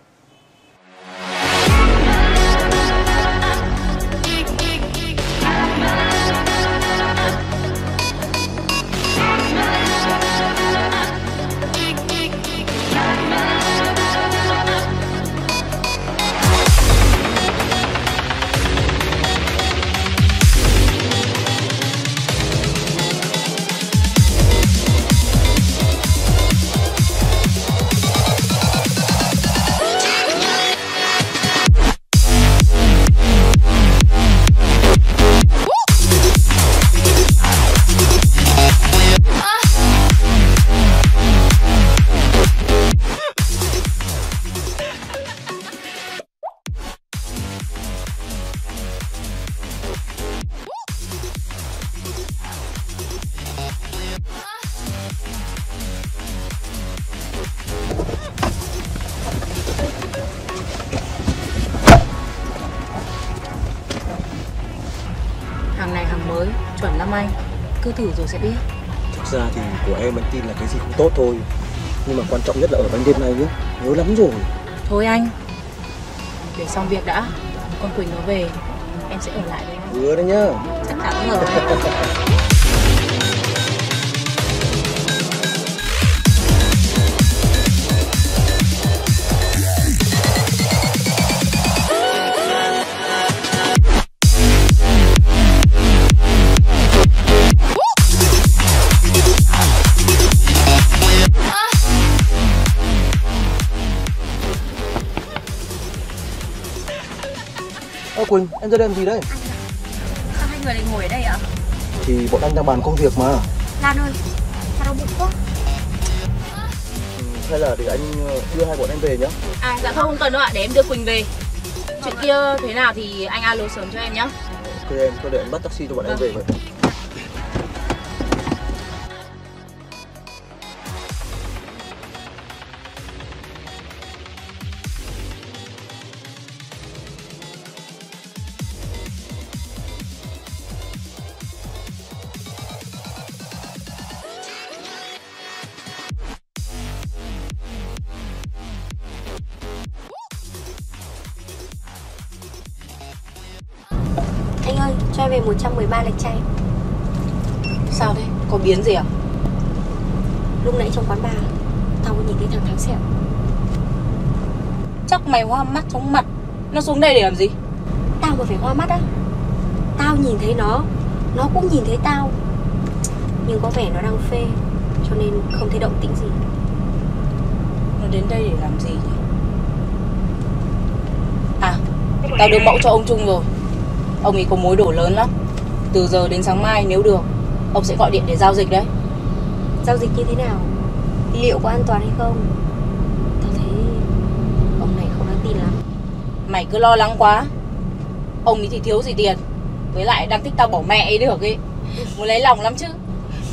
Hàng này hàng mới, chuẩn lắm anh. Cứ thử rồi sẽ biết. Thực ra thì của em anh tin là cái gì cũng tốt thôi. Nhưng mà quan trọng nhất là ở ban đêm này nhé. Nhớ lắm rồi. Thôi anh, để xong việc đã. Con Quỳnh nó về, em sẽ ở lại với anh. Hứa đấy nhá. Chắc chắn rồi. Quỳnh, em ra đây làm gì đây? Sao hai người lại ngồi ở đây ạ? Thì bọn anh đang bàn công việc mà. Lan ơi, sao đau bụng quá? Hay là để anh đưa hai bọn em về nhá. À dạ không cần đâu ạ, để em đưa Quỳnh về. Chuyện kia thế nào thì anh alo sớm cho em nhé. Ok em, tôi để anh bắt taxi cho bọn em về vậy. Anh ơi, cho em về 113 lạch chay. Sao thế? Có biến gì à? Lúc nãy trong quán bar, tao có nhìn thấy thằng Thắng Sẹo. Chắc mày hoa mắt chóng mặt. Nó xuống đây để làm gì? Tao mà phải hoa mắt á? Tao nhìn thấy nó cũng nhìn thấy tao. Nhưng có vẻ nó đang phê, cho nên không thấy động tĩnh gì. Nó đến đây để làm gì nhỉ? À, tao đưa mẫu cho ông Trung rồi. Ông ấy có mối đổ lớn lắm. Từ giờ đến sáng mai nếu được, ông sẽ gọi điện để giao dịch đấy. Giao dịch như thế nào? Liệu có an toàn hay không? Tao thấy ông này không đáng tin lắm. Mày cứ lo lắng quá. Ông ấy thì thiếu gì tiền. Với lại đang thích tao bỏ mẹ ấy được ấy. Muốn lấy lòng lắm chứ.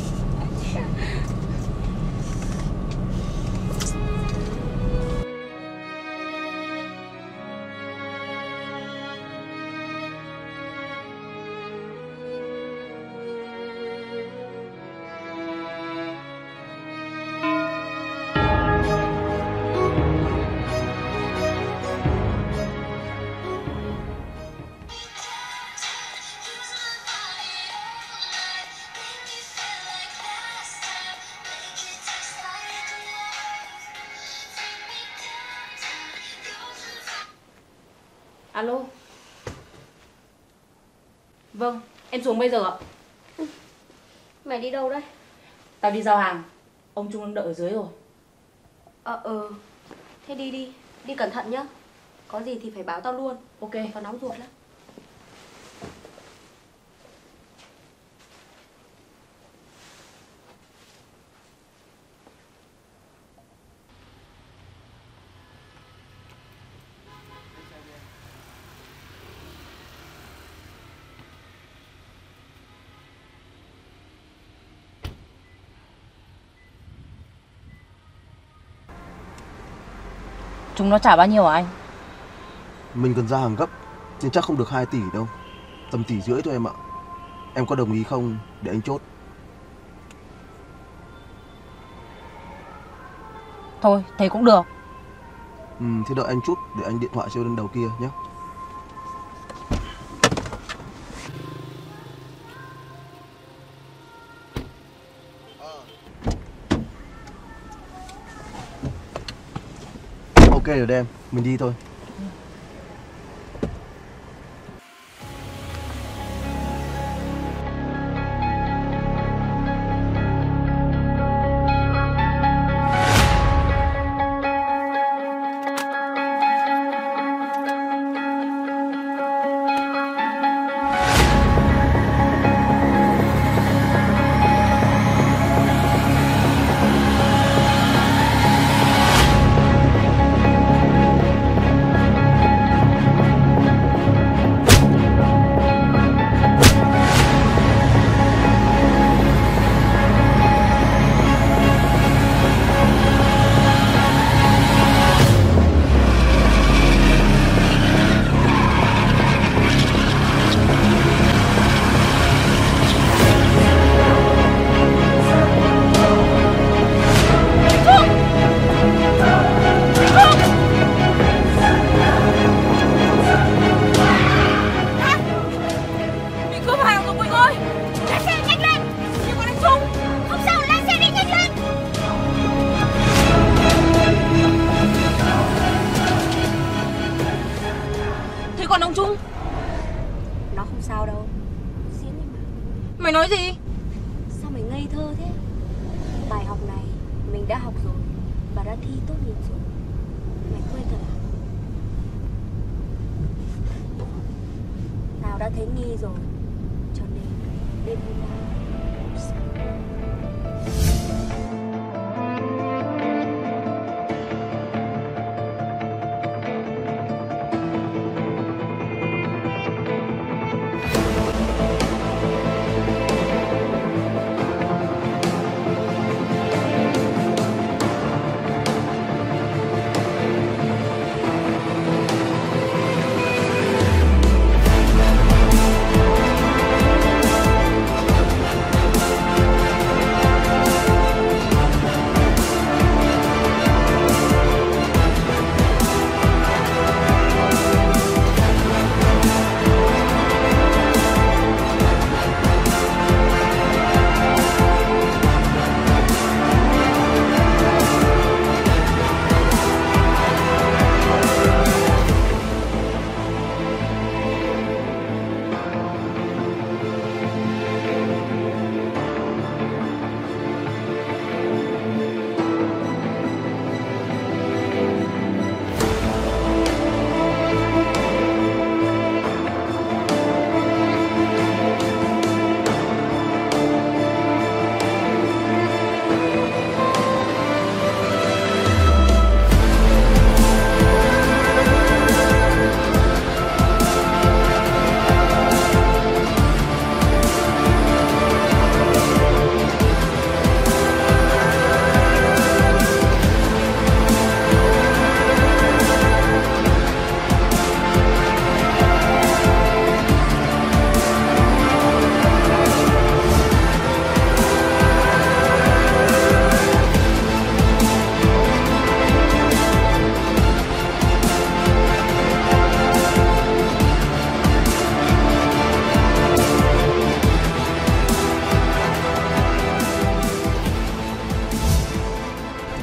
Alo. Vâng, em xuống bây giờ ạ. Mày đi đâu đấy? Tao đi giao hàng. Ông Trung đang đợi ở dưới rồi. Thế đi đi. Đi cẩn thận nhá. Có gì thì phải báo tao luôn. Ok. Tao nóng ruột lắm. Chúng nó trả bao nhiêu hả anh? Mình cần ra hàng gấp nhưng chắc không được 2 tỷ đâu. Tầm 1,5 tỷ thôi em ạ. Em có đồng ý không để anh chốt? Thôi, thế cũng được. Thế đợi anh chút để anh điện thoại cho bên đầu kia nhé. Ok rồi em, mình đi thôi. Còn ông Trung? Nó không sao đâu. Diễn đi mà. Mày nói gì? Sao mày ngây thơ thế? Bài học này mình đã học rồi và đã thi tốt nghiệp rồi. Mày quên thật à? Tao đã thấy nghi rồi. Cho nên đêm hôm nay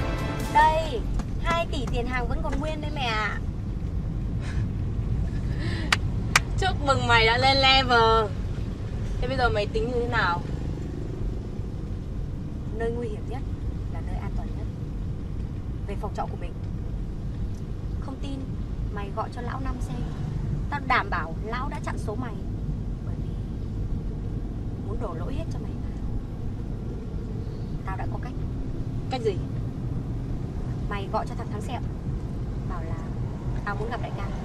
tiền hàng vẫn còn nguyên đấy mẹ ạ. Chúc mừng mày đã lên level. Thế bây giờ mày tính như thế nào? Nơi nguy hiểm nhất là nơi an toàn nhất. Về phòng trọ của mình. Không tin mày gọi cho lão 5 xe. Tao đảm bảo lão đã chặn số mày. Bởi vì muốn đổ lỗi hết cho mày. Tao đã có cách. Cách gì? Mày gọi cho thằng Thắng Sẹo, bảo là tao muốn gặp đại ca.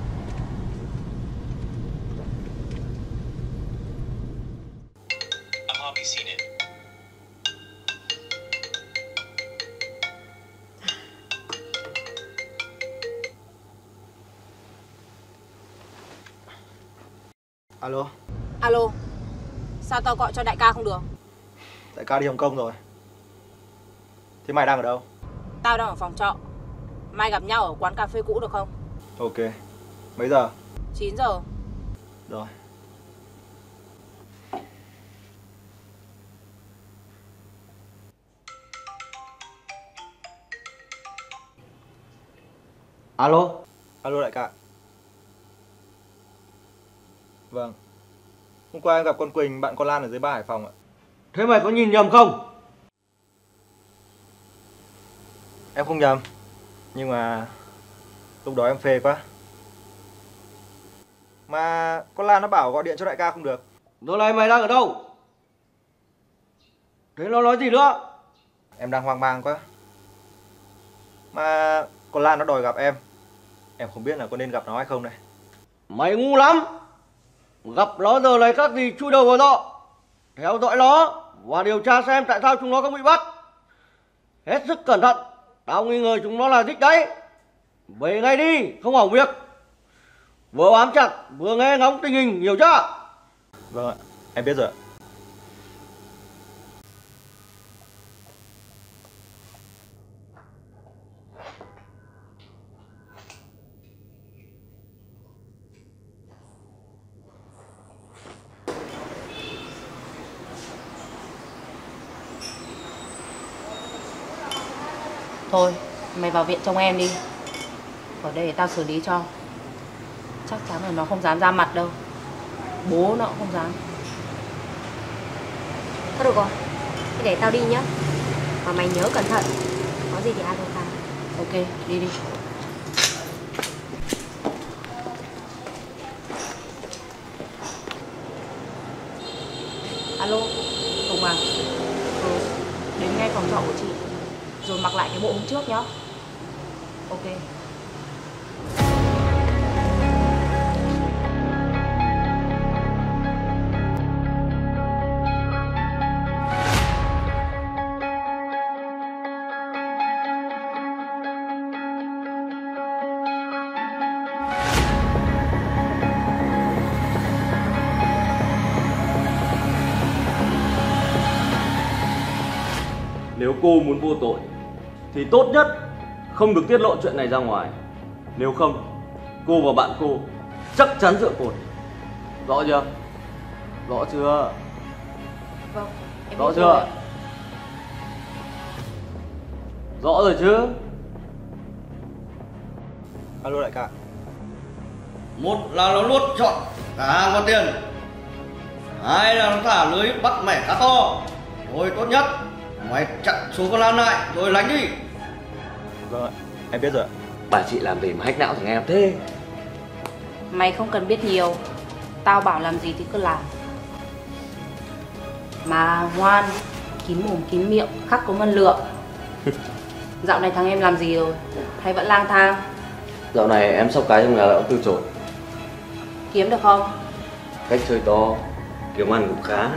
Alo. Alo. Sao tao gọi cho đại ca không được? Đại ca đi Hồng Kông rồi. Thế mày đang ở đâu? Tao đang ở phòng trọ. Mai gặp nhau ở quán cà phê cũ được không? Ok. Mấy giờ? 9 giờ. Rồi. Alo. Alo đại ca. Vâng. Hôm qua em gặp con Quỳnh, bạn con Lan ở dưới bar Hải Phòng ạ. Thế mày có nhìn nhầm không? Em không nhầm. Nhưng mà lúc đó em phê quá. Mà con Lan nó bảo gọi điện cho đại ca không được. Giờ này mày đang ở đâu? Thế nó nói gì nữa? Em đang hoang mang quá. Mà con Lan nó đòi gặp em. Em không biết là có nên gặp nó hay không đây. Mày ngu lắm. Gặp nó giờ này các gì chui đầu vào dọ. Theo dõi nó và điều tra xem tại sao chúng nó không bị bắt. Hết sức cẩn thận. Tao nghi ngờ chúng nó là đích đấy. Về ngay đi, không hỏng việc. Vừa bám chặt, vừa nghe ngóng tình hình, hiểu chưa? Vâng ạ, em biết rồi ạ. Thôi, mày vào viện trông em đi. Ở đây để tao xử lý cho. Chắc chắn là nó không dám ra mặt đâu. Bố nó cũng không dám. Thôi được rồi, thế để tao đi nhá. Mà mày nhớ cẩn thận. Có gì thì alo tao. Ok, đi đi. Alo, Tùng à? Đến ngay phòng trọ của chị. Rồi mặc lại cái bộ hôm trước nhá. Ok. Nếu cô muốn vô tội thì tốt nhất không được tiết lộ chuyện này ra ngoài. Nếu không, cô và bạn cô chắc chắn dựa cột. Rõ chưa? Rõ chưa? Vâng, em Rõ biết chưa? rồi. Rõ rồi chứ? Alo đại ca. Một là nó nuốt trọn cả hàng con tiền. Hai là nó thả lưới bắt mẻ cá to. Thôi tốt nhất mày chặn số con Lan lại rồi lánh đi. Vâng ạ, em biết rồi ạ. Bà chị làm gì mà hack não thằng em thế? Mày không cần biết nhiều. Tao bảo làm gì thì cứ làm. Mà ngoan, kín mồm kín miệng, khắc có ngân lượng. Dạo này thằng em làm gì rồi? Hay vẫn lang thang? Dạo này em sắp cái trong nhà đã từ chối. Kiếm được không? Cách chơi to, kiếm ăn cũng khá.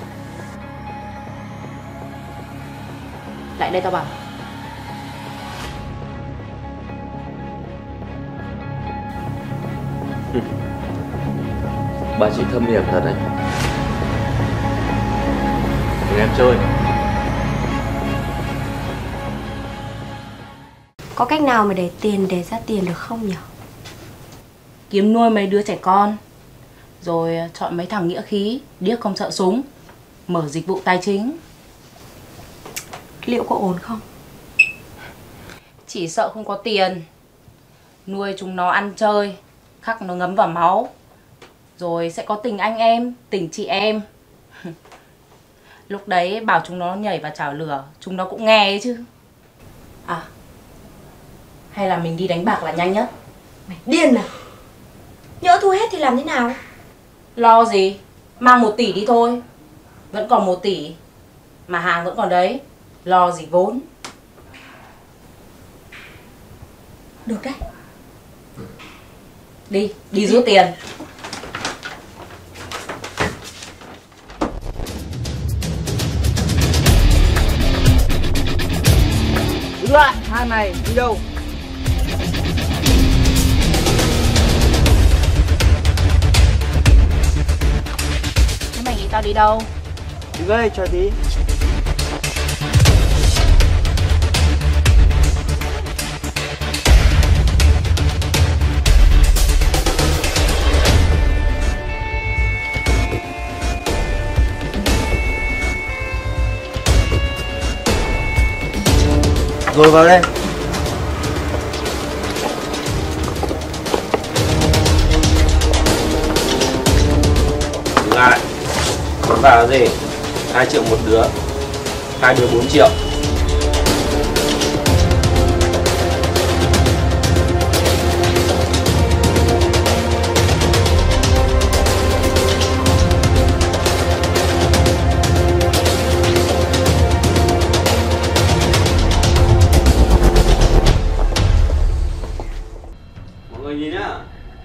Lại đây tao bảo. Bà chị thâm hiểm thật đấy. Đừng em chơi. Có cách nào mà để tiền để ra tiền được không nhỉ? Kiếm nuôi mấy đứa trẻ con. Rồi chọn mấy thằng nghĩa khí, điếc không sợ súng. Mở dịch vụ tài chính. Liệu có ổn không? Chỉ sợ không có tiền. Nuôi chúng nó ăn chơi, khắc nó ngấm vào máu. Rồi sẽ có tình anh em, tình chị em. Lúc đấy bảo chúng nó nhảy vào chảo lửa, chúng nó cũng nghe ấy chứ. À, hay là mình đi đánh bạc là nhanh nhất. Mày điên à? Nhỡ thua hết thì làm thế nào? Lo gì, mang 1 tỷ đi thôi. Vẫn còn 1 tỷ, mà hàng vẫn còn đấy. Lo gì vốn. Được đấy. Đi rút tiền. Đứng lại, hai mày đi đâu? Thế mày nghĩ tao đi đâu? Đứng đây, chờ tí. Rồi vào đây. Dừng lại. Muốn vào là gì? 2 triệu một đứa. 2 đứa 4 triệu. Mọi người nhìn nhá.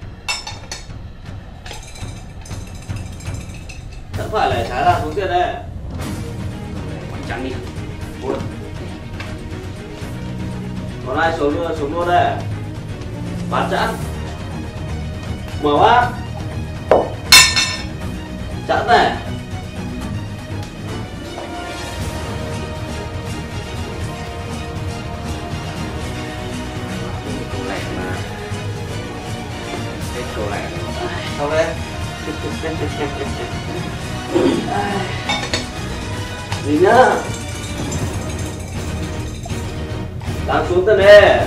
Chẳng phải là trái là số tiền đây. Chắn đi. Ui. Còn ai xuống luôn đây. Bán chẵn. Mở bác. Chẵn này. Câu này mà. Cái câu này. Sao đây? Gì nhá? Đang xuống tên đi.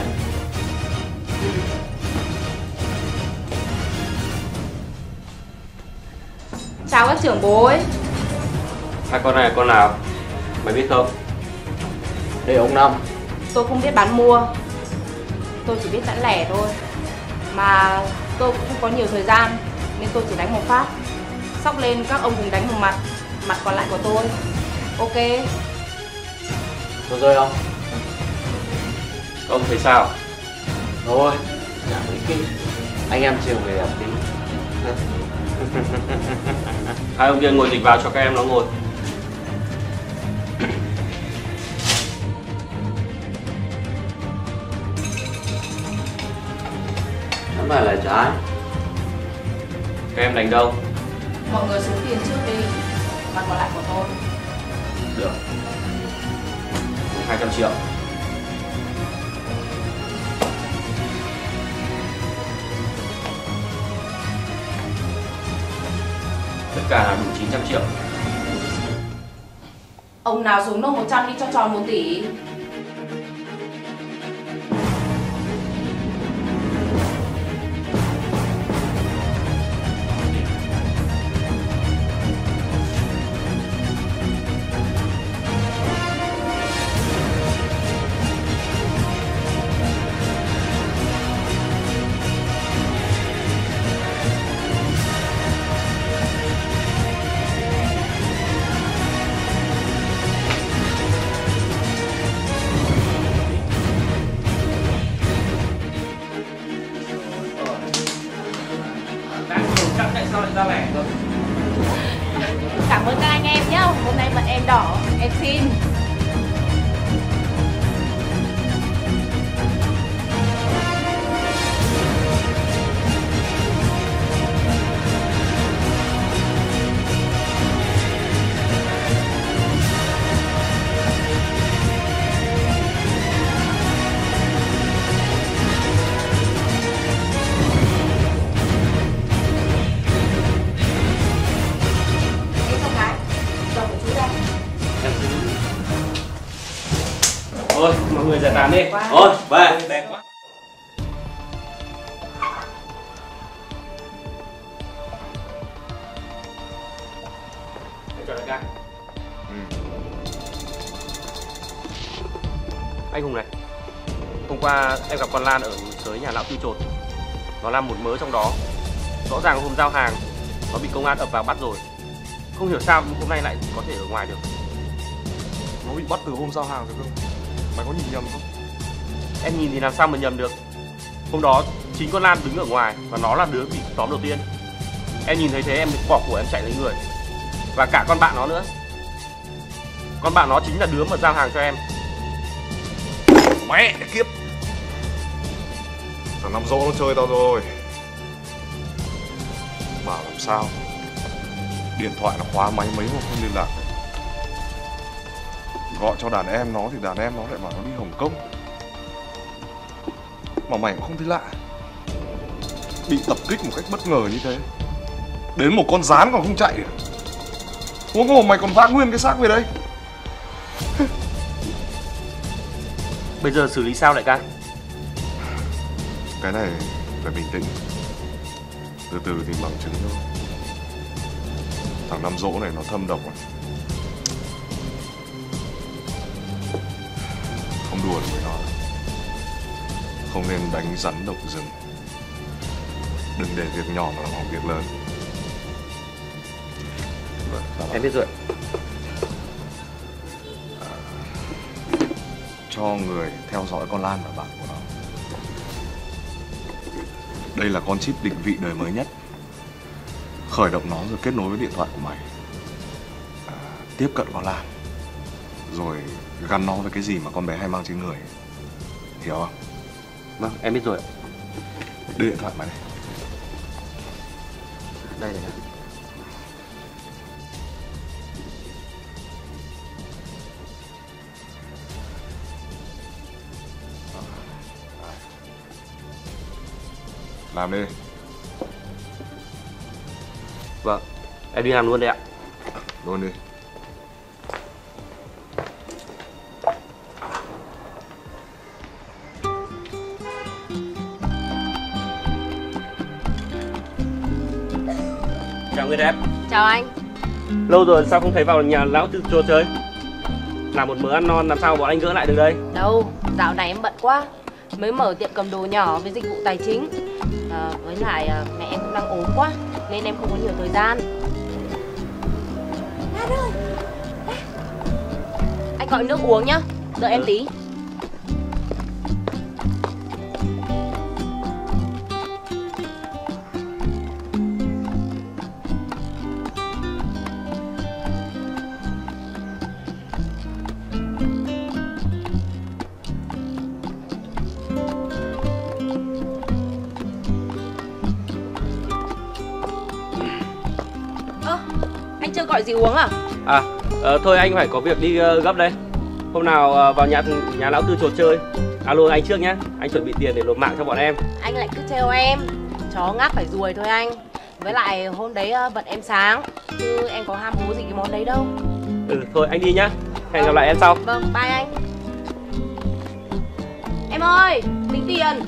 Chào các trưởng bối. Hai con này con nào? Mày biết không? Đây ông Năm. Tôi không biết bán mua, tôi chỉ biết chẵn lẻ thôi. Mà tôi cũng không có nhiều thời gian nên tôi chỉ đánh một phát. Sóc lên các ông cùng đánh một mặt, mặt còn lại của tôi. Ok. Có rơi không? Ông thấy sao? Thôi, nhả mấy kinh. Anh em chiều về tí. Hai ông kia ngồi dịch vào cho các em nó ngồi. Chẳng phải là trái. Các em đánh đâu? Mọi người xuống tiền trước đi, mặt còn lại của tôi. Được. 200 triệu. Tất cả là đủ 900 triệu. Ông nào xuống nộp 100 đi cho tròn 1 tỷ. Tại sao lại ra lẻ rồi? Cảm ơn các anh em nhé. Hôm nay vận em đỏ, em xin. Thôi, mọi người giải tán đi. Thôi, về. Đẹp quá. ca. Anh Hùng này, hôm qua em gặp con Lan ở tới nhà lão Tư Chột. Nó làm một mớ trong đó. Rõ ràng hôm giao hàng nó bị công an ập vào bắt rồi. Không hiểu sao hôm nay lại có thể ở ngoài được. Nó bị bắt từ hôm giao hàng rồi cơ. Mày có nhìn nhầm không? Em nhìn thì làm sao mà nhầm được. Hôm đó chính con Lan đứng ở ngoài và nó là đứa bị tóm đầu tiên. Em nhìn thấy thế em bỏ của em chạy lấy người. Và cả con bạn nó nữa. Con bạn nó chính là đứa mà giao hàng cho em. Mẹ kiếp. Thằng Năm Dỗ nó chơi tao rồi. Bảo làm sao điện thoại nó khóa máy mấy hôm không liên lạc. Gọi cho đàn em nó thì đàn em nó lại bảo nó đi Hồng Kông. Mà mày cũng không thấy lạ. Bị tập kích một cách bất ngờ như thế, đến một con gián còn không chạy. Huống hồ mày còn vác nguyên cái xác về đây. Bây giờ xử lý sao đại ca? Cái này phải bình tĩnh, từ từ thì bằng chứng thôi. Thằng Năm Dỗ này nó thâm độc à? Không đùa được với nó. Không nên đánh rắn động rừng. Đừng để việc nhỏ mà làm hỏng việc lớn. Em biết rồi. Cho người theo dõi con Lan và bạn của nó. Đây là con chip định vị đời mới nhất. Khởi động nó rồi kết nối với điện thoại của mày. Tiếp cận con Lan, rồi gắn nó với cái gì mà con bé hay mang trên người. Hiểu không? Vâng, em biết rồi. Đưa điện thoại mày đây. Đây này. Làm đi. Vâng, em đi làm luôn đây ạ. Luôn đi. Chào người đẹp. Chào anh. Lâu rồi sao không thấy vào nhà lão Tư Chột chơi? Làm một bữa ăn non làm sao bọn anh gỡ lại được đây? Đâu, dạo này em bận quá. Mới mở tiệm cầm đồ nhỏ với dịch vụ tài chính. Với lại mẹ em cũng đang ốm quá nên em không có nhiều thời gian. Lan ơi, anh gọi nước uống nhá. Đợi em tí. Anh chưa gọi gì uống à? Thôi anh phải có việc đi gấp đây. Hôm nào vào nhà lão Tư Chột chơi. Alo anh trước nhá. Anh chuẩn bị tiền để nộp mạng cho bọn em. Anh lại cứ trêu em. Chó ngáp phải ruồi thôi anh. Với lại hôm đấy bận em sáng, chứ em có ham hố gì cái món đấy đâu. Thôi anh đi nhá. Hẹn gặp lại em sau. Vâng, bye anh. Em ơi, tính tiền.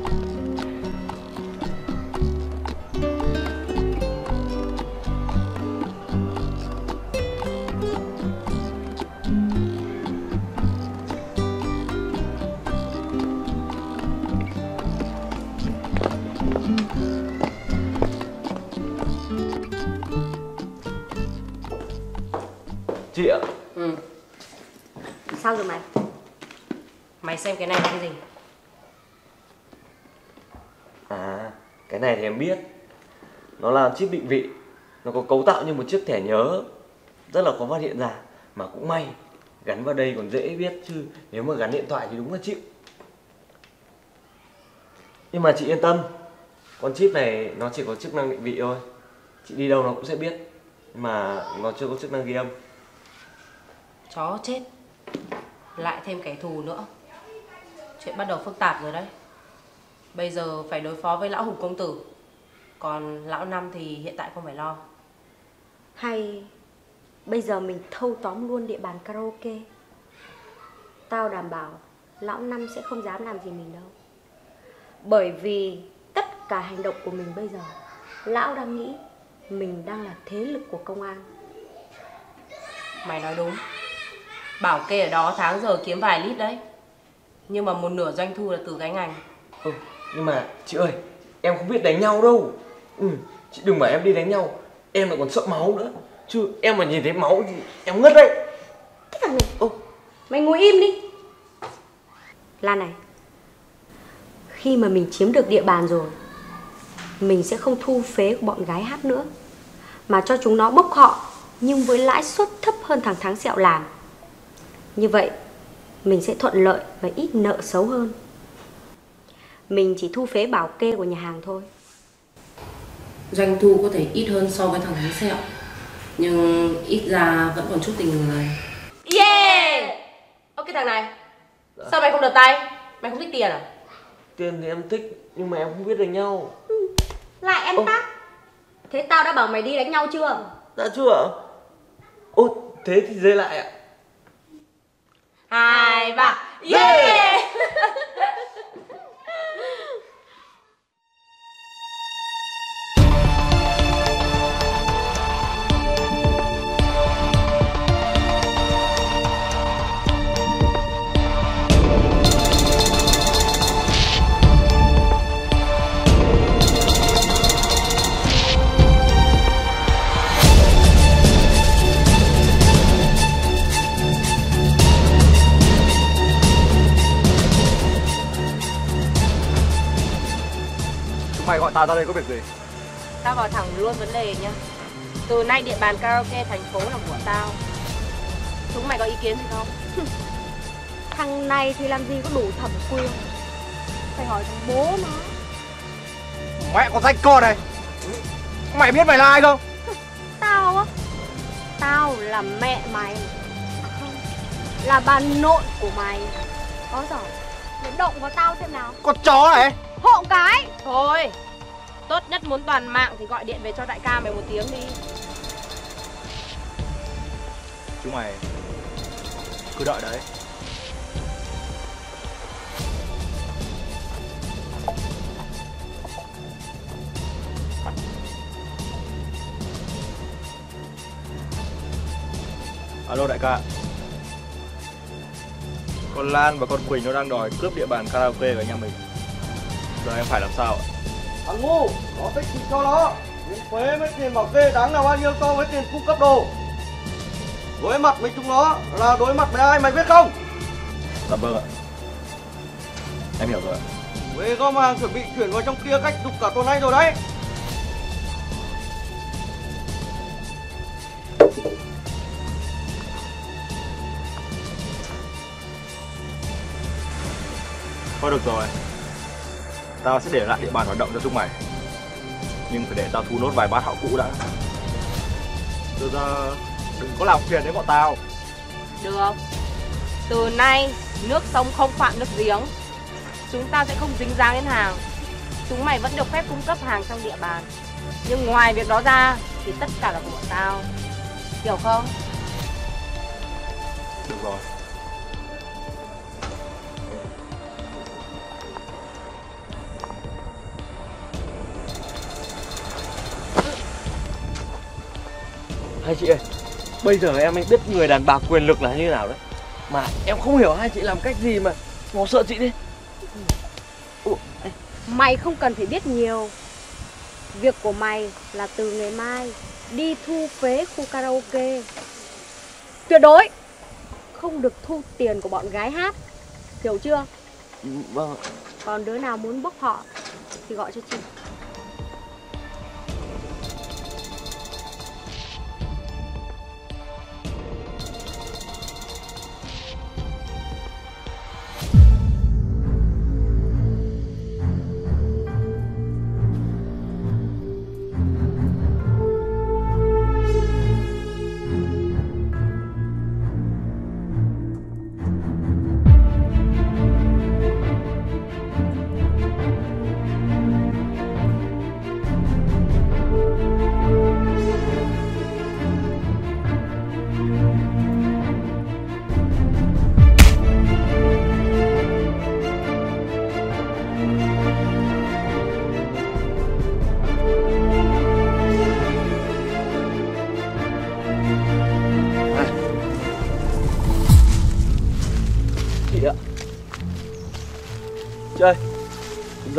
Chị ạ. Sao rồi mày? Mày xem cái này là cái gì? Cái này thì em biết. Nó là chip định vị. Nó có cấu tạo như một chiếc thẻ nhớ, rất là khó phát hiện ra. Mà cũng may gắn vào đây còn dễ biết, chứ nếu mà gắn điện thoại thì đúng là chịu. Nhưng mà chị yên tâm, con chip này nó chỉ có chức năng định vị thôi. Chị đi đâu nó cũng sẽ biết. Nhưng mà nó chưa có chức năng ghi âm. Chó chết. Lại thêm kẻ thù nữa. Chuyện bắt đầu phức tạp rồi đấy. Bây giờ phải đối phó với lão Hùng công tử. Còn lão Năm thì hiện tại không phải lo. Hay bây giờ mình thâu tóm luôn địa bàn karaoke. Tao đảm bảo lão Năm sẽ không dám làm gì mình đâu. Bởi vì tất cả hành động của mình bây giờ, lão đang nghĩ mình đang là thế lực của công an. Mày nói đúng. Bảo kê ở đó tháng giờ kiếm vài lít đấy. Nhưng mà một nửa doanh thu là từ cái ngành. Nhưng mà chị ơi, em không biết đánh nhau đâu. Chị đừng bảo em đi đánh nhau, em lại còn sợ máu nữa. Chứ em mà nhìn thấy máu thì em ngất đấy. Cái thằng này, mày ngồi im đi. Lan này, khi mà mình chiếm được địa bàn rồi, mình sẽ không thu phế của bọn gái hát nữa, mà cho chúng nó bốc họ, nhưng với lãi suất thấp hơn thằng Thắng Sẹo làm. Như vậy mình sẽ thuận lợi và ít nợ xấu hơn. Mình chỉ thu phế bảo kê của nhà hàng thôi. Doanh thu có thể ít hơn so với thằng Thắng Sẹo, nhưng ít ra vẫn còn chút tình người. Yeah! Ô cái thằng này, sao mày không đập tay? Mày không thích tiền à? Tiền thì em thích, nhưng mà em không biết đánh nhau. Lại em tắc. Thế tao đã bảo mày đi đánh nhau chưa? Dạ chưa. Thế thì dây lại ạ. 2, 3, yeah! Mày gọi tao ra đây có việc gì? Tao vào thẳng luôn vấn đề nhá. Từ nay địa bàn karaoke thành phố là của tao. Chúng mày có ý kiến gì không? Thằng này thì làm gì có đủ thẩm quyền. Phải hỏi thằng bố nó. Mẹ con rách con này. Mày biết mày là ai không? Tao á? Tao là mẹ mày. Không, là bà nội của mày. Có giỏi, mày động vào tao xem nào. Con chó này. Hộ cái. Thôi, tốt nhất muốn toàn mạng thì gọi điện về cho đại ca mày một tiếng đi. Chúng mày cứ đợi đấy. Alo đại ca. Con Lan và con Quỳnh nó đang đòi cướp địa bàn karaoke của nhà mình. Giờ em phải làm sao ạ? Thằng ngu, có thích thì cho nó. Tiền thuế với tiền bảo kê đáng là bao nhiêu so với tiền cung cấp đồ. Đối mặt với chúng nó là đối mặt với ai mày biết không? Dạ vâng ạ. Em hiểu rồi ạ. Quê gom hàng chuẩn bị chuyển vào trong kia cách dục cả tuần nay rồi đấy. Thôi được rồi. Tao sẽ để lại địa bàn hoạt động cho chúng mày. Nhưng phải để tao thu nốt vài bát họ cũ đã. Từ giờ đừng có làm phiền đến bọn tao. Được. Từ nay nước sông không phạm nước giếng. Chúng ta sẽ không dính dáng đến hàng. Chúng mày vẫn được phép cung cấp hàng trong địa bàn. Nhưng ngoài việc đó ra thì tất cả là của bọn tao. Hiểu không? Được rồi. Hai chị ơi, bây giờ em mới biết người đàn bà quyền lực là như nào đấy. Mà em không hiểu hai chị làm cách gì mà nó sợ chị đi. Mày không cần phải biết nhiều. Việc của mày là từ ngày mai đi thu phế khu karaoke. Tuyệt đối không được thu tiền của bọn gái hát. Hiểu chưa? Vâng. Còn đứa nào muốn bốc họ thì gọi cho chị.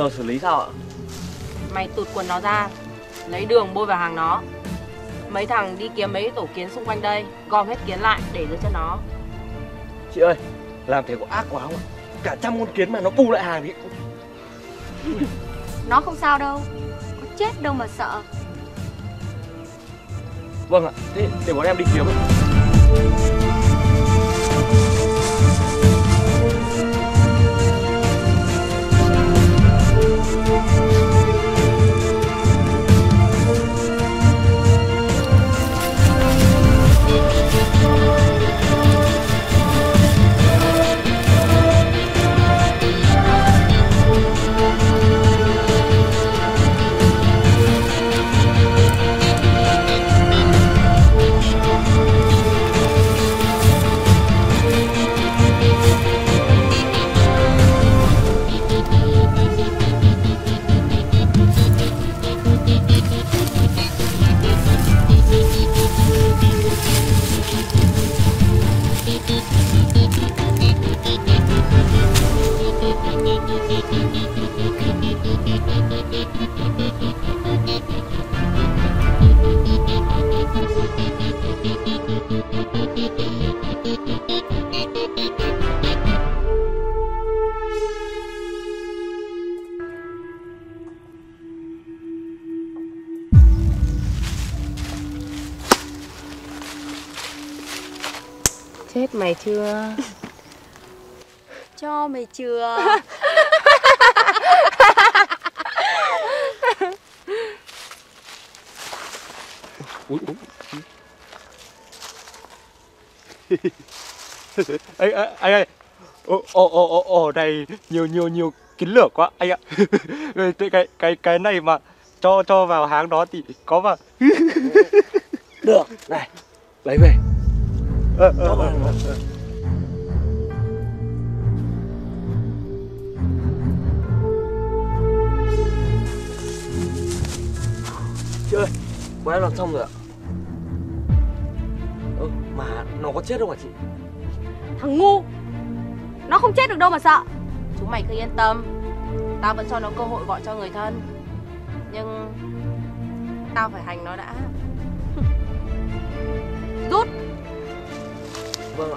Giờ xử lý sao ạ? Mày tụt quần nó ra, lấy đường bôi vào hàng nó. Mấy thằng đi kiếm mấy tổ kiến xung quanh đây, gom hết kiến lại để dưới chân nó. Chị ơi, làm thế có ác quá không ạ? Cả trăm con kiến mà nó bù lại hàng thì... Nó không sao đâu, có chết đâu mà sợ. Vâng ạ, thế để bọn em đi kiếm ạ. Chết mày chưa? Cho mày chưa? Úi. Anh ơi, ở đây nhiều kín lửa quá anh ạ. cái này mà cho vào háng đó thì có mà. Được, này, lấy về. Chị ơi, bọn em làm xong rồi ạ. Mà nó có chết không hả chị? Thằng ngu, nó không chết được đâu mà sợ. Chúng mày cứ yên tâm, tao vẫn cho nó cơ hội gọi cho người thân. Nhưng tao phải hành nó đã. Rút. Vâng ạ.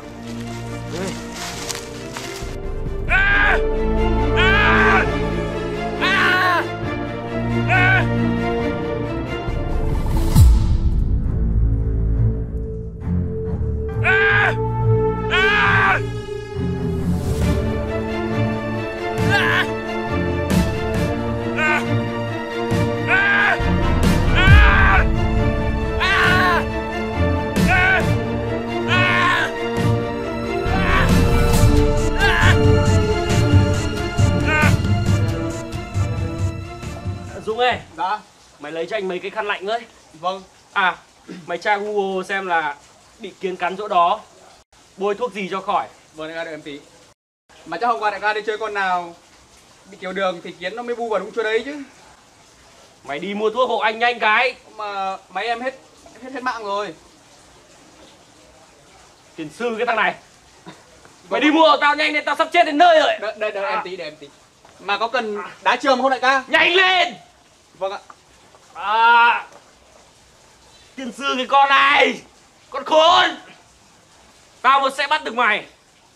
Dũng ơi. Dạ. Mày lấy cho anh mấy cái khăn lạnh ấy. Vâng. À, mày tra Google xem là bị kiến cắn chỗ đó, bôi thuốc gì cho khỏi. Vâng đại ca, đợi em tí. Mà chắc hôm qua đại ca đi chơi con nào bị tiểu đường thì kiến nó mới bu vào đúng chỗ đấy chứ. Mày đi mua thuốc hộ anh nhanh cái. Mà máy em hết mạng rồi. Tiền sư cái thằng này. Mày đi mua hộ tao nhanh lên, tao sắp chết đến nơi rồi. Đợi em tí. Mà có cần đá trường không đại ca? Nhanh lên. Vâng ạ. Tiền sư cái con này, con khốn. Tao muốn sẽ bắt được mày.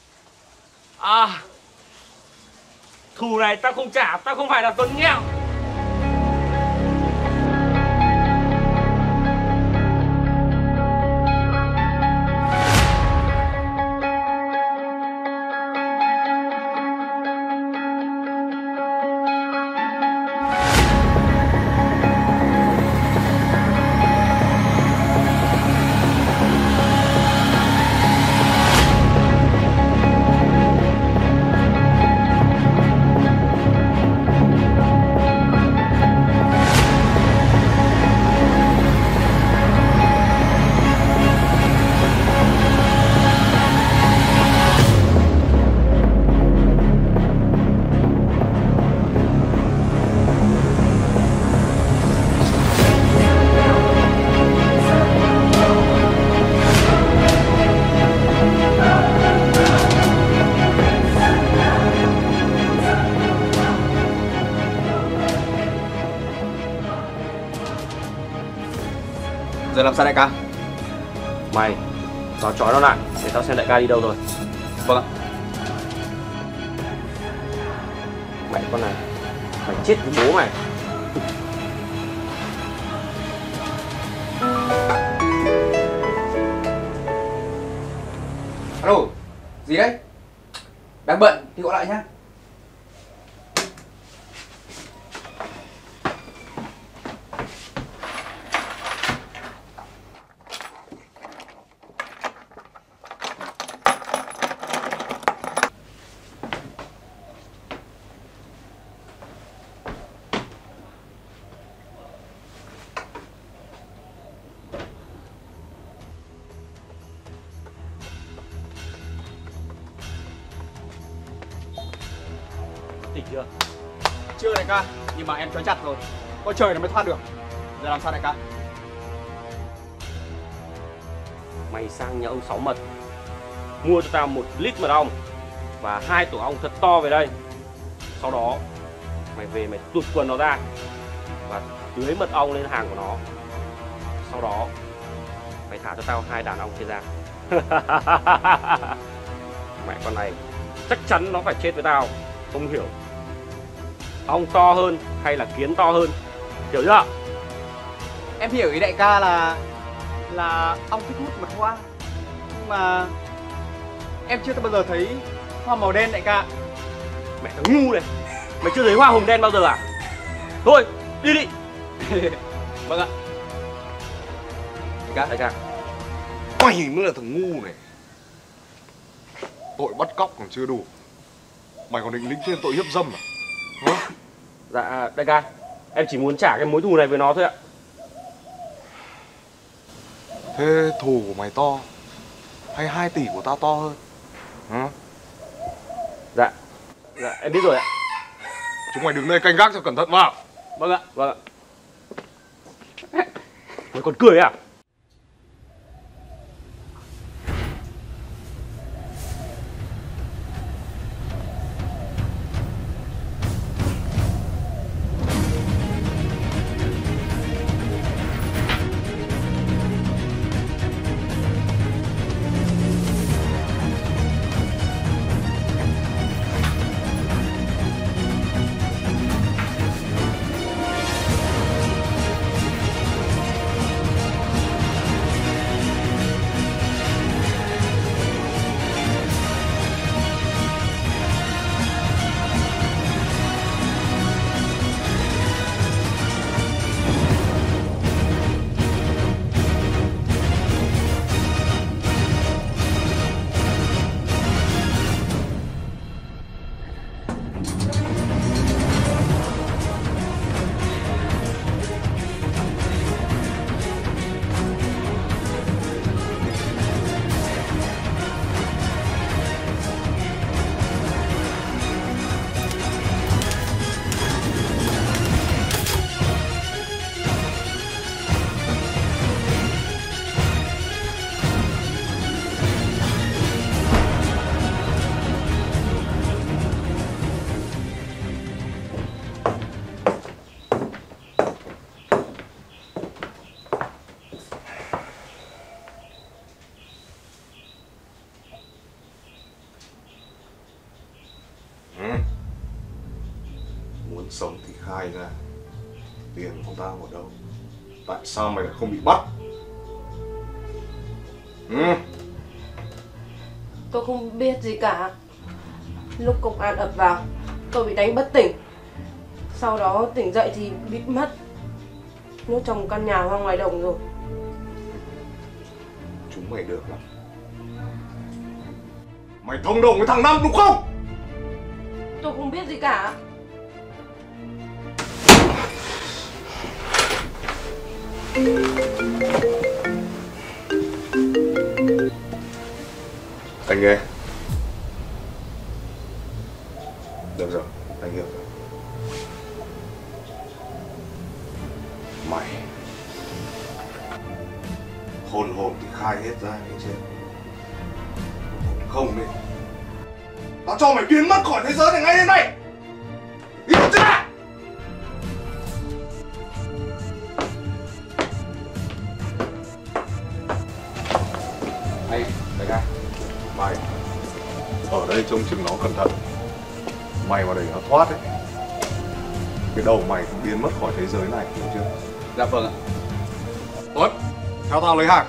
Thù này tao không trả, tao không phải là Tuấn nghèo. Giờ làm sao đại ca? Mày vào trói nó lại để tao xem đại ca đi đâu rồi. Vâng ạ. Mẹ con này, mày chết với bố mày. Alo, gì đấy? Đang bận thì gọi lại nhá. Tỉnh chưa? Chưa đại ca, nhưng mà em trói chặt rồi. Có trời nó mới thoát được. Giờ làm sao đại ca? Mày sang nhà ông Sáu Mật, mua cho tao 1 lít mật ong và 2 tổ ong thật to về đây. Sau đó mày về mày tụt quần nó ra và tưới mật ong lên hàng của nó. Sau đó mày thả cho tao 2 đàn ong trên da. Mẹ con này chắc chắn nó phải chết với tao. Không hiểu ong to hơn hay là kiến to hơn, hiểu chưa? Em hiểu ý đại ca là ong thích hút mật hoa. Nhưng mà em chưa bao giờ thấy hoa màu đen đại ca. Mẹ thằng ngu này, mày chưa thấy hoa hồng đen bao giờ à? Thôi, đi đi. Vâng ạ. Đại ca. Mày mới là thằng ngu này. Tội bắt cóc còn chưa đủ, mày còn định lĩnh thêm tội hiếp dâm à? Hả? Dạ đại ca, em chỉ muốn trả cái mối thù này với nó thôi ạ. Thế thù của mày to hay 2 tỷ của tao to hơn? Hả? Dạ em biết rồi ạ. Chúng mày đứng đây canh gác cho cẩn thận vào. Vâng ạ. Mày còn cười à? Sống thì khai ra tiền của tao ở đâu, tại sao mày lại không bị bắt? Tôi không biết gì cả. Lúc công an ập vào, tôi bị đánh bất tỉnh. Sau đó tỉnh dậy thì bị mất. Nhốt trong căn nhà hoang ngoài đồng rồi. Chúng mày được lắm. Mày thông đồng với thằng Năm đúng không? Tôi không biết gì cả. Anh nghe. Được rồi, anh hiểu rồi. Mày hồn thì khai hết ra nghe chưa? Không đi, tao cho mày biến mất khỏi thế giới này ngay đêm nay. Hiểu chưa? đây trông chừng nó cẩn thận. Mày mà để nó thoát ấy, cái đầu mày cũng biến mất khỏi thế giới này, hiểu chưa? Dạ vâng ạ. Tuấn, theo tao lấy hàng.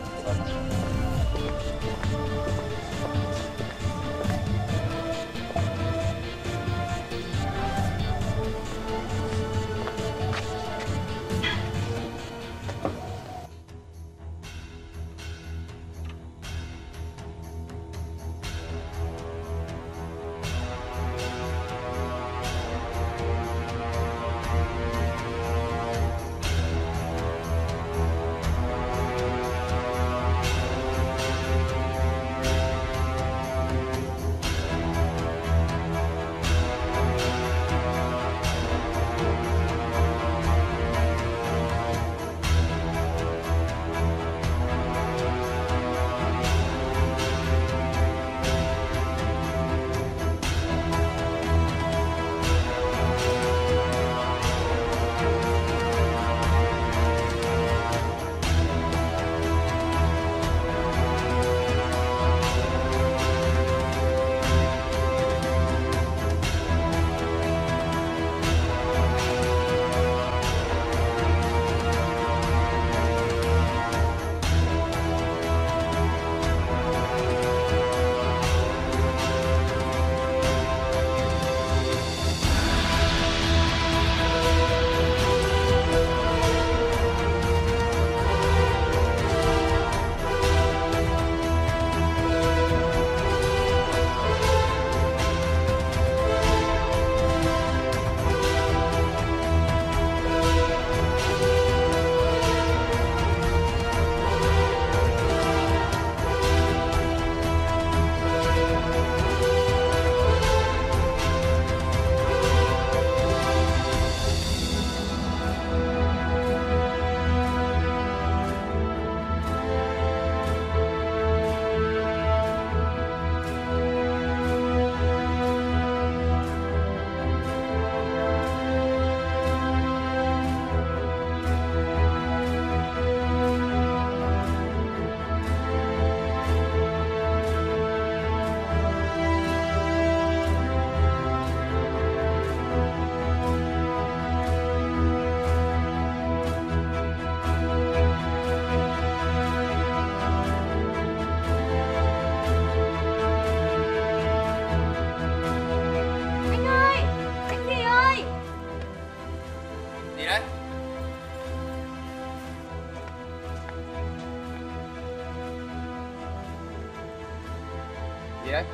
Gì đấy?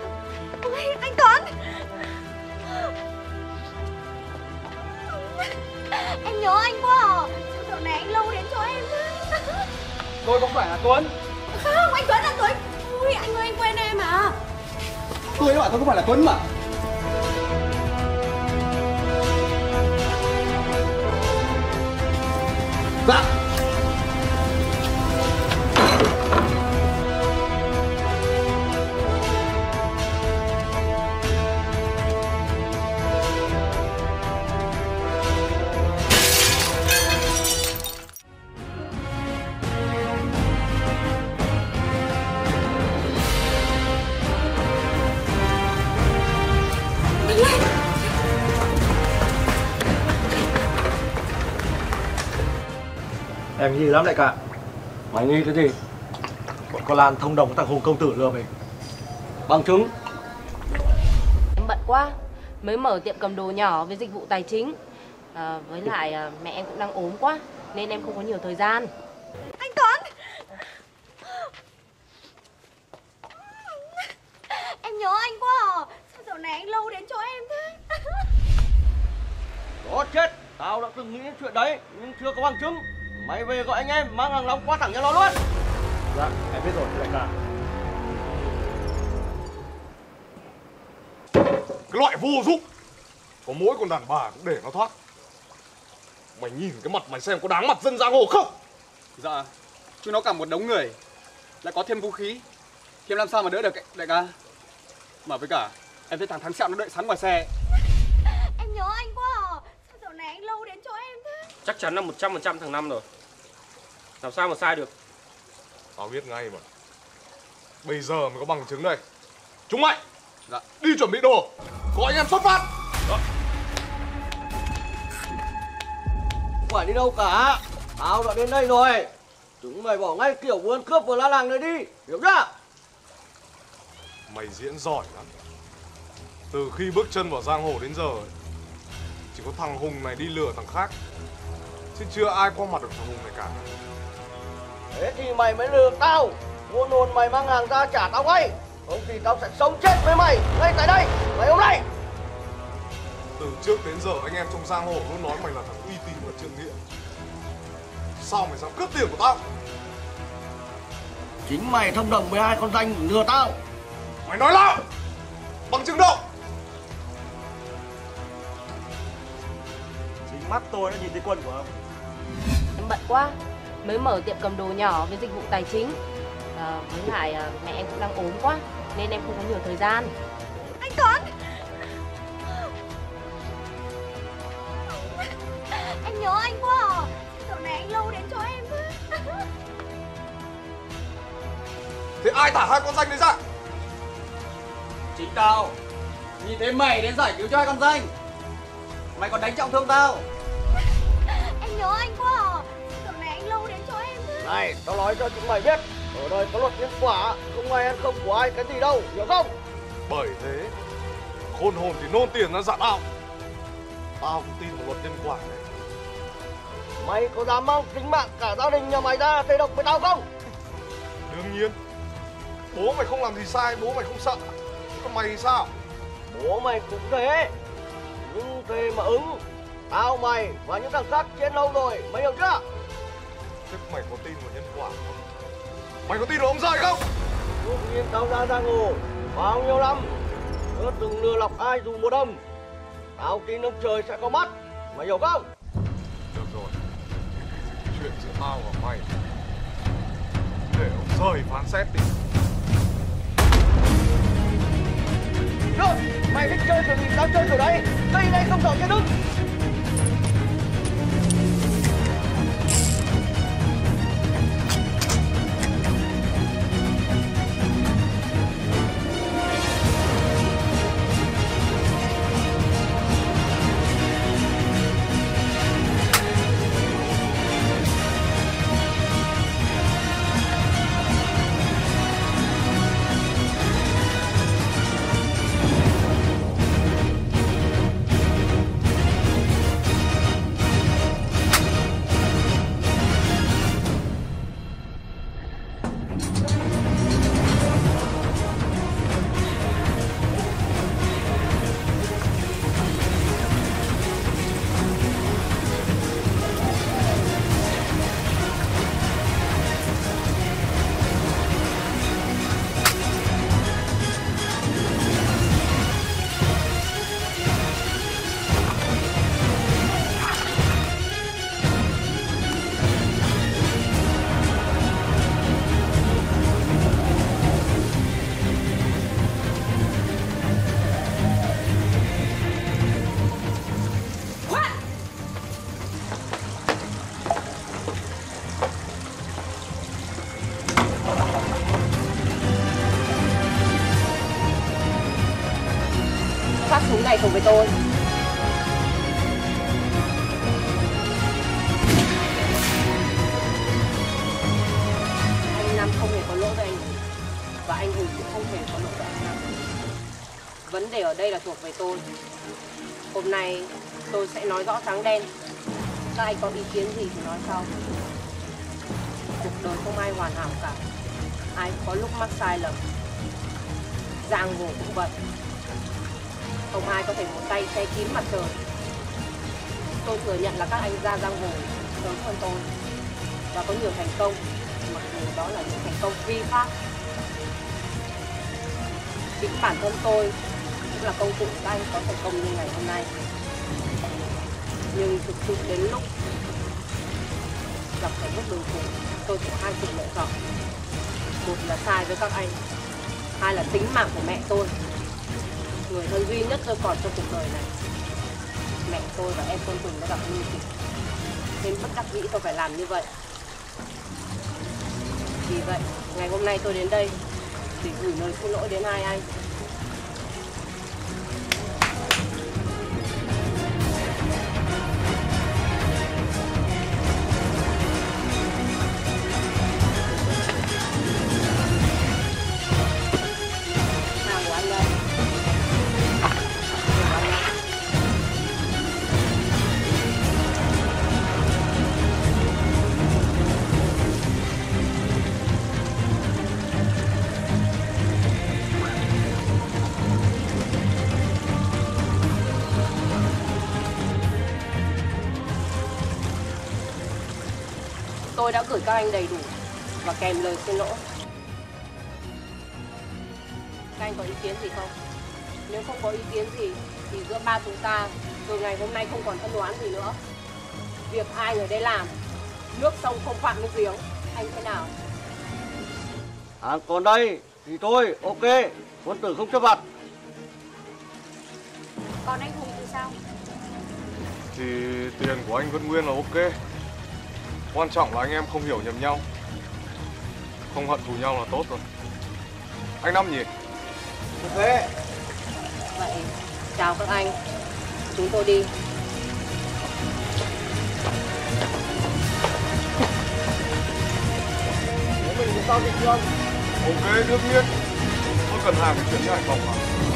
Ôi, anh Tuấn. Em nhớ anh quá à. Sao dạo này anh lâu đến chỗ em thế? Tôi không phải là Tuấn. Không, anh Tuấn là Tuấn. Ui, anh ơi, anh quên em à. Tôi đã bảo tôi không phải là Tuấn mà. Dạ. Em nghi lắm đại ca. Mày nghi cái gì? Bọn con Lan thông đồng với thằng Hùng công tử lừa mình. Bằng chứng. Em bận quá, mới mở tiệm cầm đồ nhỏ với dịch vụ tài chính. Với lại mẹ em cũng đang ốm quá nên em không có nhiều thời gian. Anh Tuấn. Em nhớ anh quá à. Sao dạo này anh lâu đến chỗ em thế? Có chết, tao đã từng nghĩ đến chuyện đấy nhưng chưa có bằng chứng. Mày về gọi anh em mang hàng nóng qua thẳng cho nó luôn. Dạ, em biết rồi đại ca. Cái loại vô dụng, có mỗi con đàn bà cũng để nó thoát. Mày nhìn cái mặt mày xem có đáng mặt dân giang hồ không? Dạ, chúng nó cả một đống người, lại có thêm vũ khí, thì em làm sao mà đỡ được đại ca? Mà với cả em thấy thằng Thắng Sẹo nó đợi sẵn ngoài xe. Em nhớ anh quá à. Sao dạo này anh lâu đến chỗ em thế? Chắc chắn là 100% thằng Năm rồi. Làm sao mà sai được. Tao biết ngay mà. Bây giờ mới có bằng chứng đây. Chúng mày Dạ, đi chuẩn bị đồ. Có anh em xuất phát. Không phải đi đâu cả. Tao đã đến đây rồi. Chúng mày bỏ ngay kiểu vừa ăn cướp vừa la làng này đi. Hiểu chưa? Mày diễn giỏi lắm. Từ khi bước chân vào giang hồ đến giờ ấy, chỉ có thằng Hùng này đi lừa thằng khác, chứ chưa ai qua mặt được thằng Hùng này cả. Thế thì mày mới lừa tao. Buôn hồn mày mang hàng ra trả tao ngay. Không thì tao sẽ sống chết với mày ngay tại đây ngày hôm nay. Từ trước đến giờ anh em trong giang hồ luôn nói mày là thằng uy tín và trượng nghĩa. Sao mày dám cướp tiền của tao? Chính mày thông đồng với hai con danh lừa tao. Mày nói láo. Bằng chứng đâu? Chính mắt tôi đã nhìn thấy quân của ông. Em bận quá, mới mở tiệm cầm đồ nhỏ với dịch vụ tài chính. Với lại mẹ em cũng đang ốm quá nên em không có nhiều thời gian. Anh Tuấn, em nhớ anh quá à. Dạo này anh lâu đến cho em. Thế ai thả hai con danh đấy ra? Chính tao. Nhìn thấy mày đến giải cứu cho hai con danh. Mày còn đánh trọng thương tao. Em nhớ anh quá à. Dạo này anh lâu đến cho em. Này, tao nói cho chúng mày biết, ở đây có luật nhân quả, không ai ăn không của ai cái gì đâu, hiểu không? Bởi thế, khôn hồn thì nôn tiền ra giả tao. Tao cũng tin vào luật nhân quả này. Mày có dám mang tính mạng cả gia đình nhà mày ra tê độc với tao không? Đương nhiên. Bố mày không làm gì sai, bố mày không sợ. Còn mày thì sao? Bố mày cũng thế. Nhưng thề mà ứng, tao mày và những thằng khác chiến lâu rồi, mày hiểu chưa? Thế mày có tin vào nhân quả không? Mày có tin vào ông Rời không? Lúc nhiên tao ra giang hồ bao nhiêu năm, chưa từng lừa lọc ai dù một âm. Tao tin ông trời sẽ có mắt, mày hiểu không? Được rồi. Chuyện giữa tao và mày để ông Rời phán xét đi. Được, mày thích chơi kiểu gì tao chơi kiểu đấy. Đây này không giỏi cái đứng. Phát súng này thuộc về tôi. Anh Nam không hề có lỗi với anh Hùng, và anh Hùng cũng không hề có lỗi với anh Nam. Vấn đề ở đây là thuộc về tôi. Hôm nay tôi sẽ nói rõ trắng đen. Các anh có ý kiến gì thì nói sau. Cuộc đời không ai hoàn hảo cả. Ai cũng có lúc mắc sai lầm. Giang hồ cũng vậy. Không ai có thể một tay che kín mặt trời. Tôi thừa nhận là các anh ra giang hồ sớm hơn tôi và có nhiều thành công, mặc dù đó là những thành công vi pháp. Chính bản thân tôi cũng là công cụ của các anh có thành công như ngày hôm nay. Nhưng thực sự đến lúc gặp phải bước đường cùng, tôi có hai sự lựa chọn. Một là sai với các anh, hai là tính mạng của mẹ tôi, người thân duy nhất tôi còn trong cuộc đời này. Mẹ tôi và em Tôn Tùng đã gặp nguy kịch, nên bất đắc dĩ tôi phải làm như vậy. Vì vậy, ngày hôm nay tôi đến đây để gửi lời xin lỗi đến hai anh. tôi đã gửi các anh đầy đủ và kèm lời xin lỗi. Các anh có ý kiến gì không? Nếu không có ý kiến gì thì giữa ba chúng ta từ ngày hôm nay không còn ân oán gì nữa. Việc ai người đấy làm, nước sông không phạm nước giếng. Anh thế nào? Còn đây thì tôi ok, quân tử không chấp vặt. Còn anh Hùng thì sao? Thì tiền của anh vẫn nguyên là ok. Quan trọng là anh em không hiểu nhầm nhau, không hận thù nhau là tốt rồi. Anh Năm nhỉ? Ok. Vậy chào các anh, chúng tôi đi. Mình có giao dịch chưa? Ok, đương nhiên. Tôi cần hàng để chuyển cho Hải Phòng mà.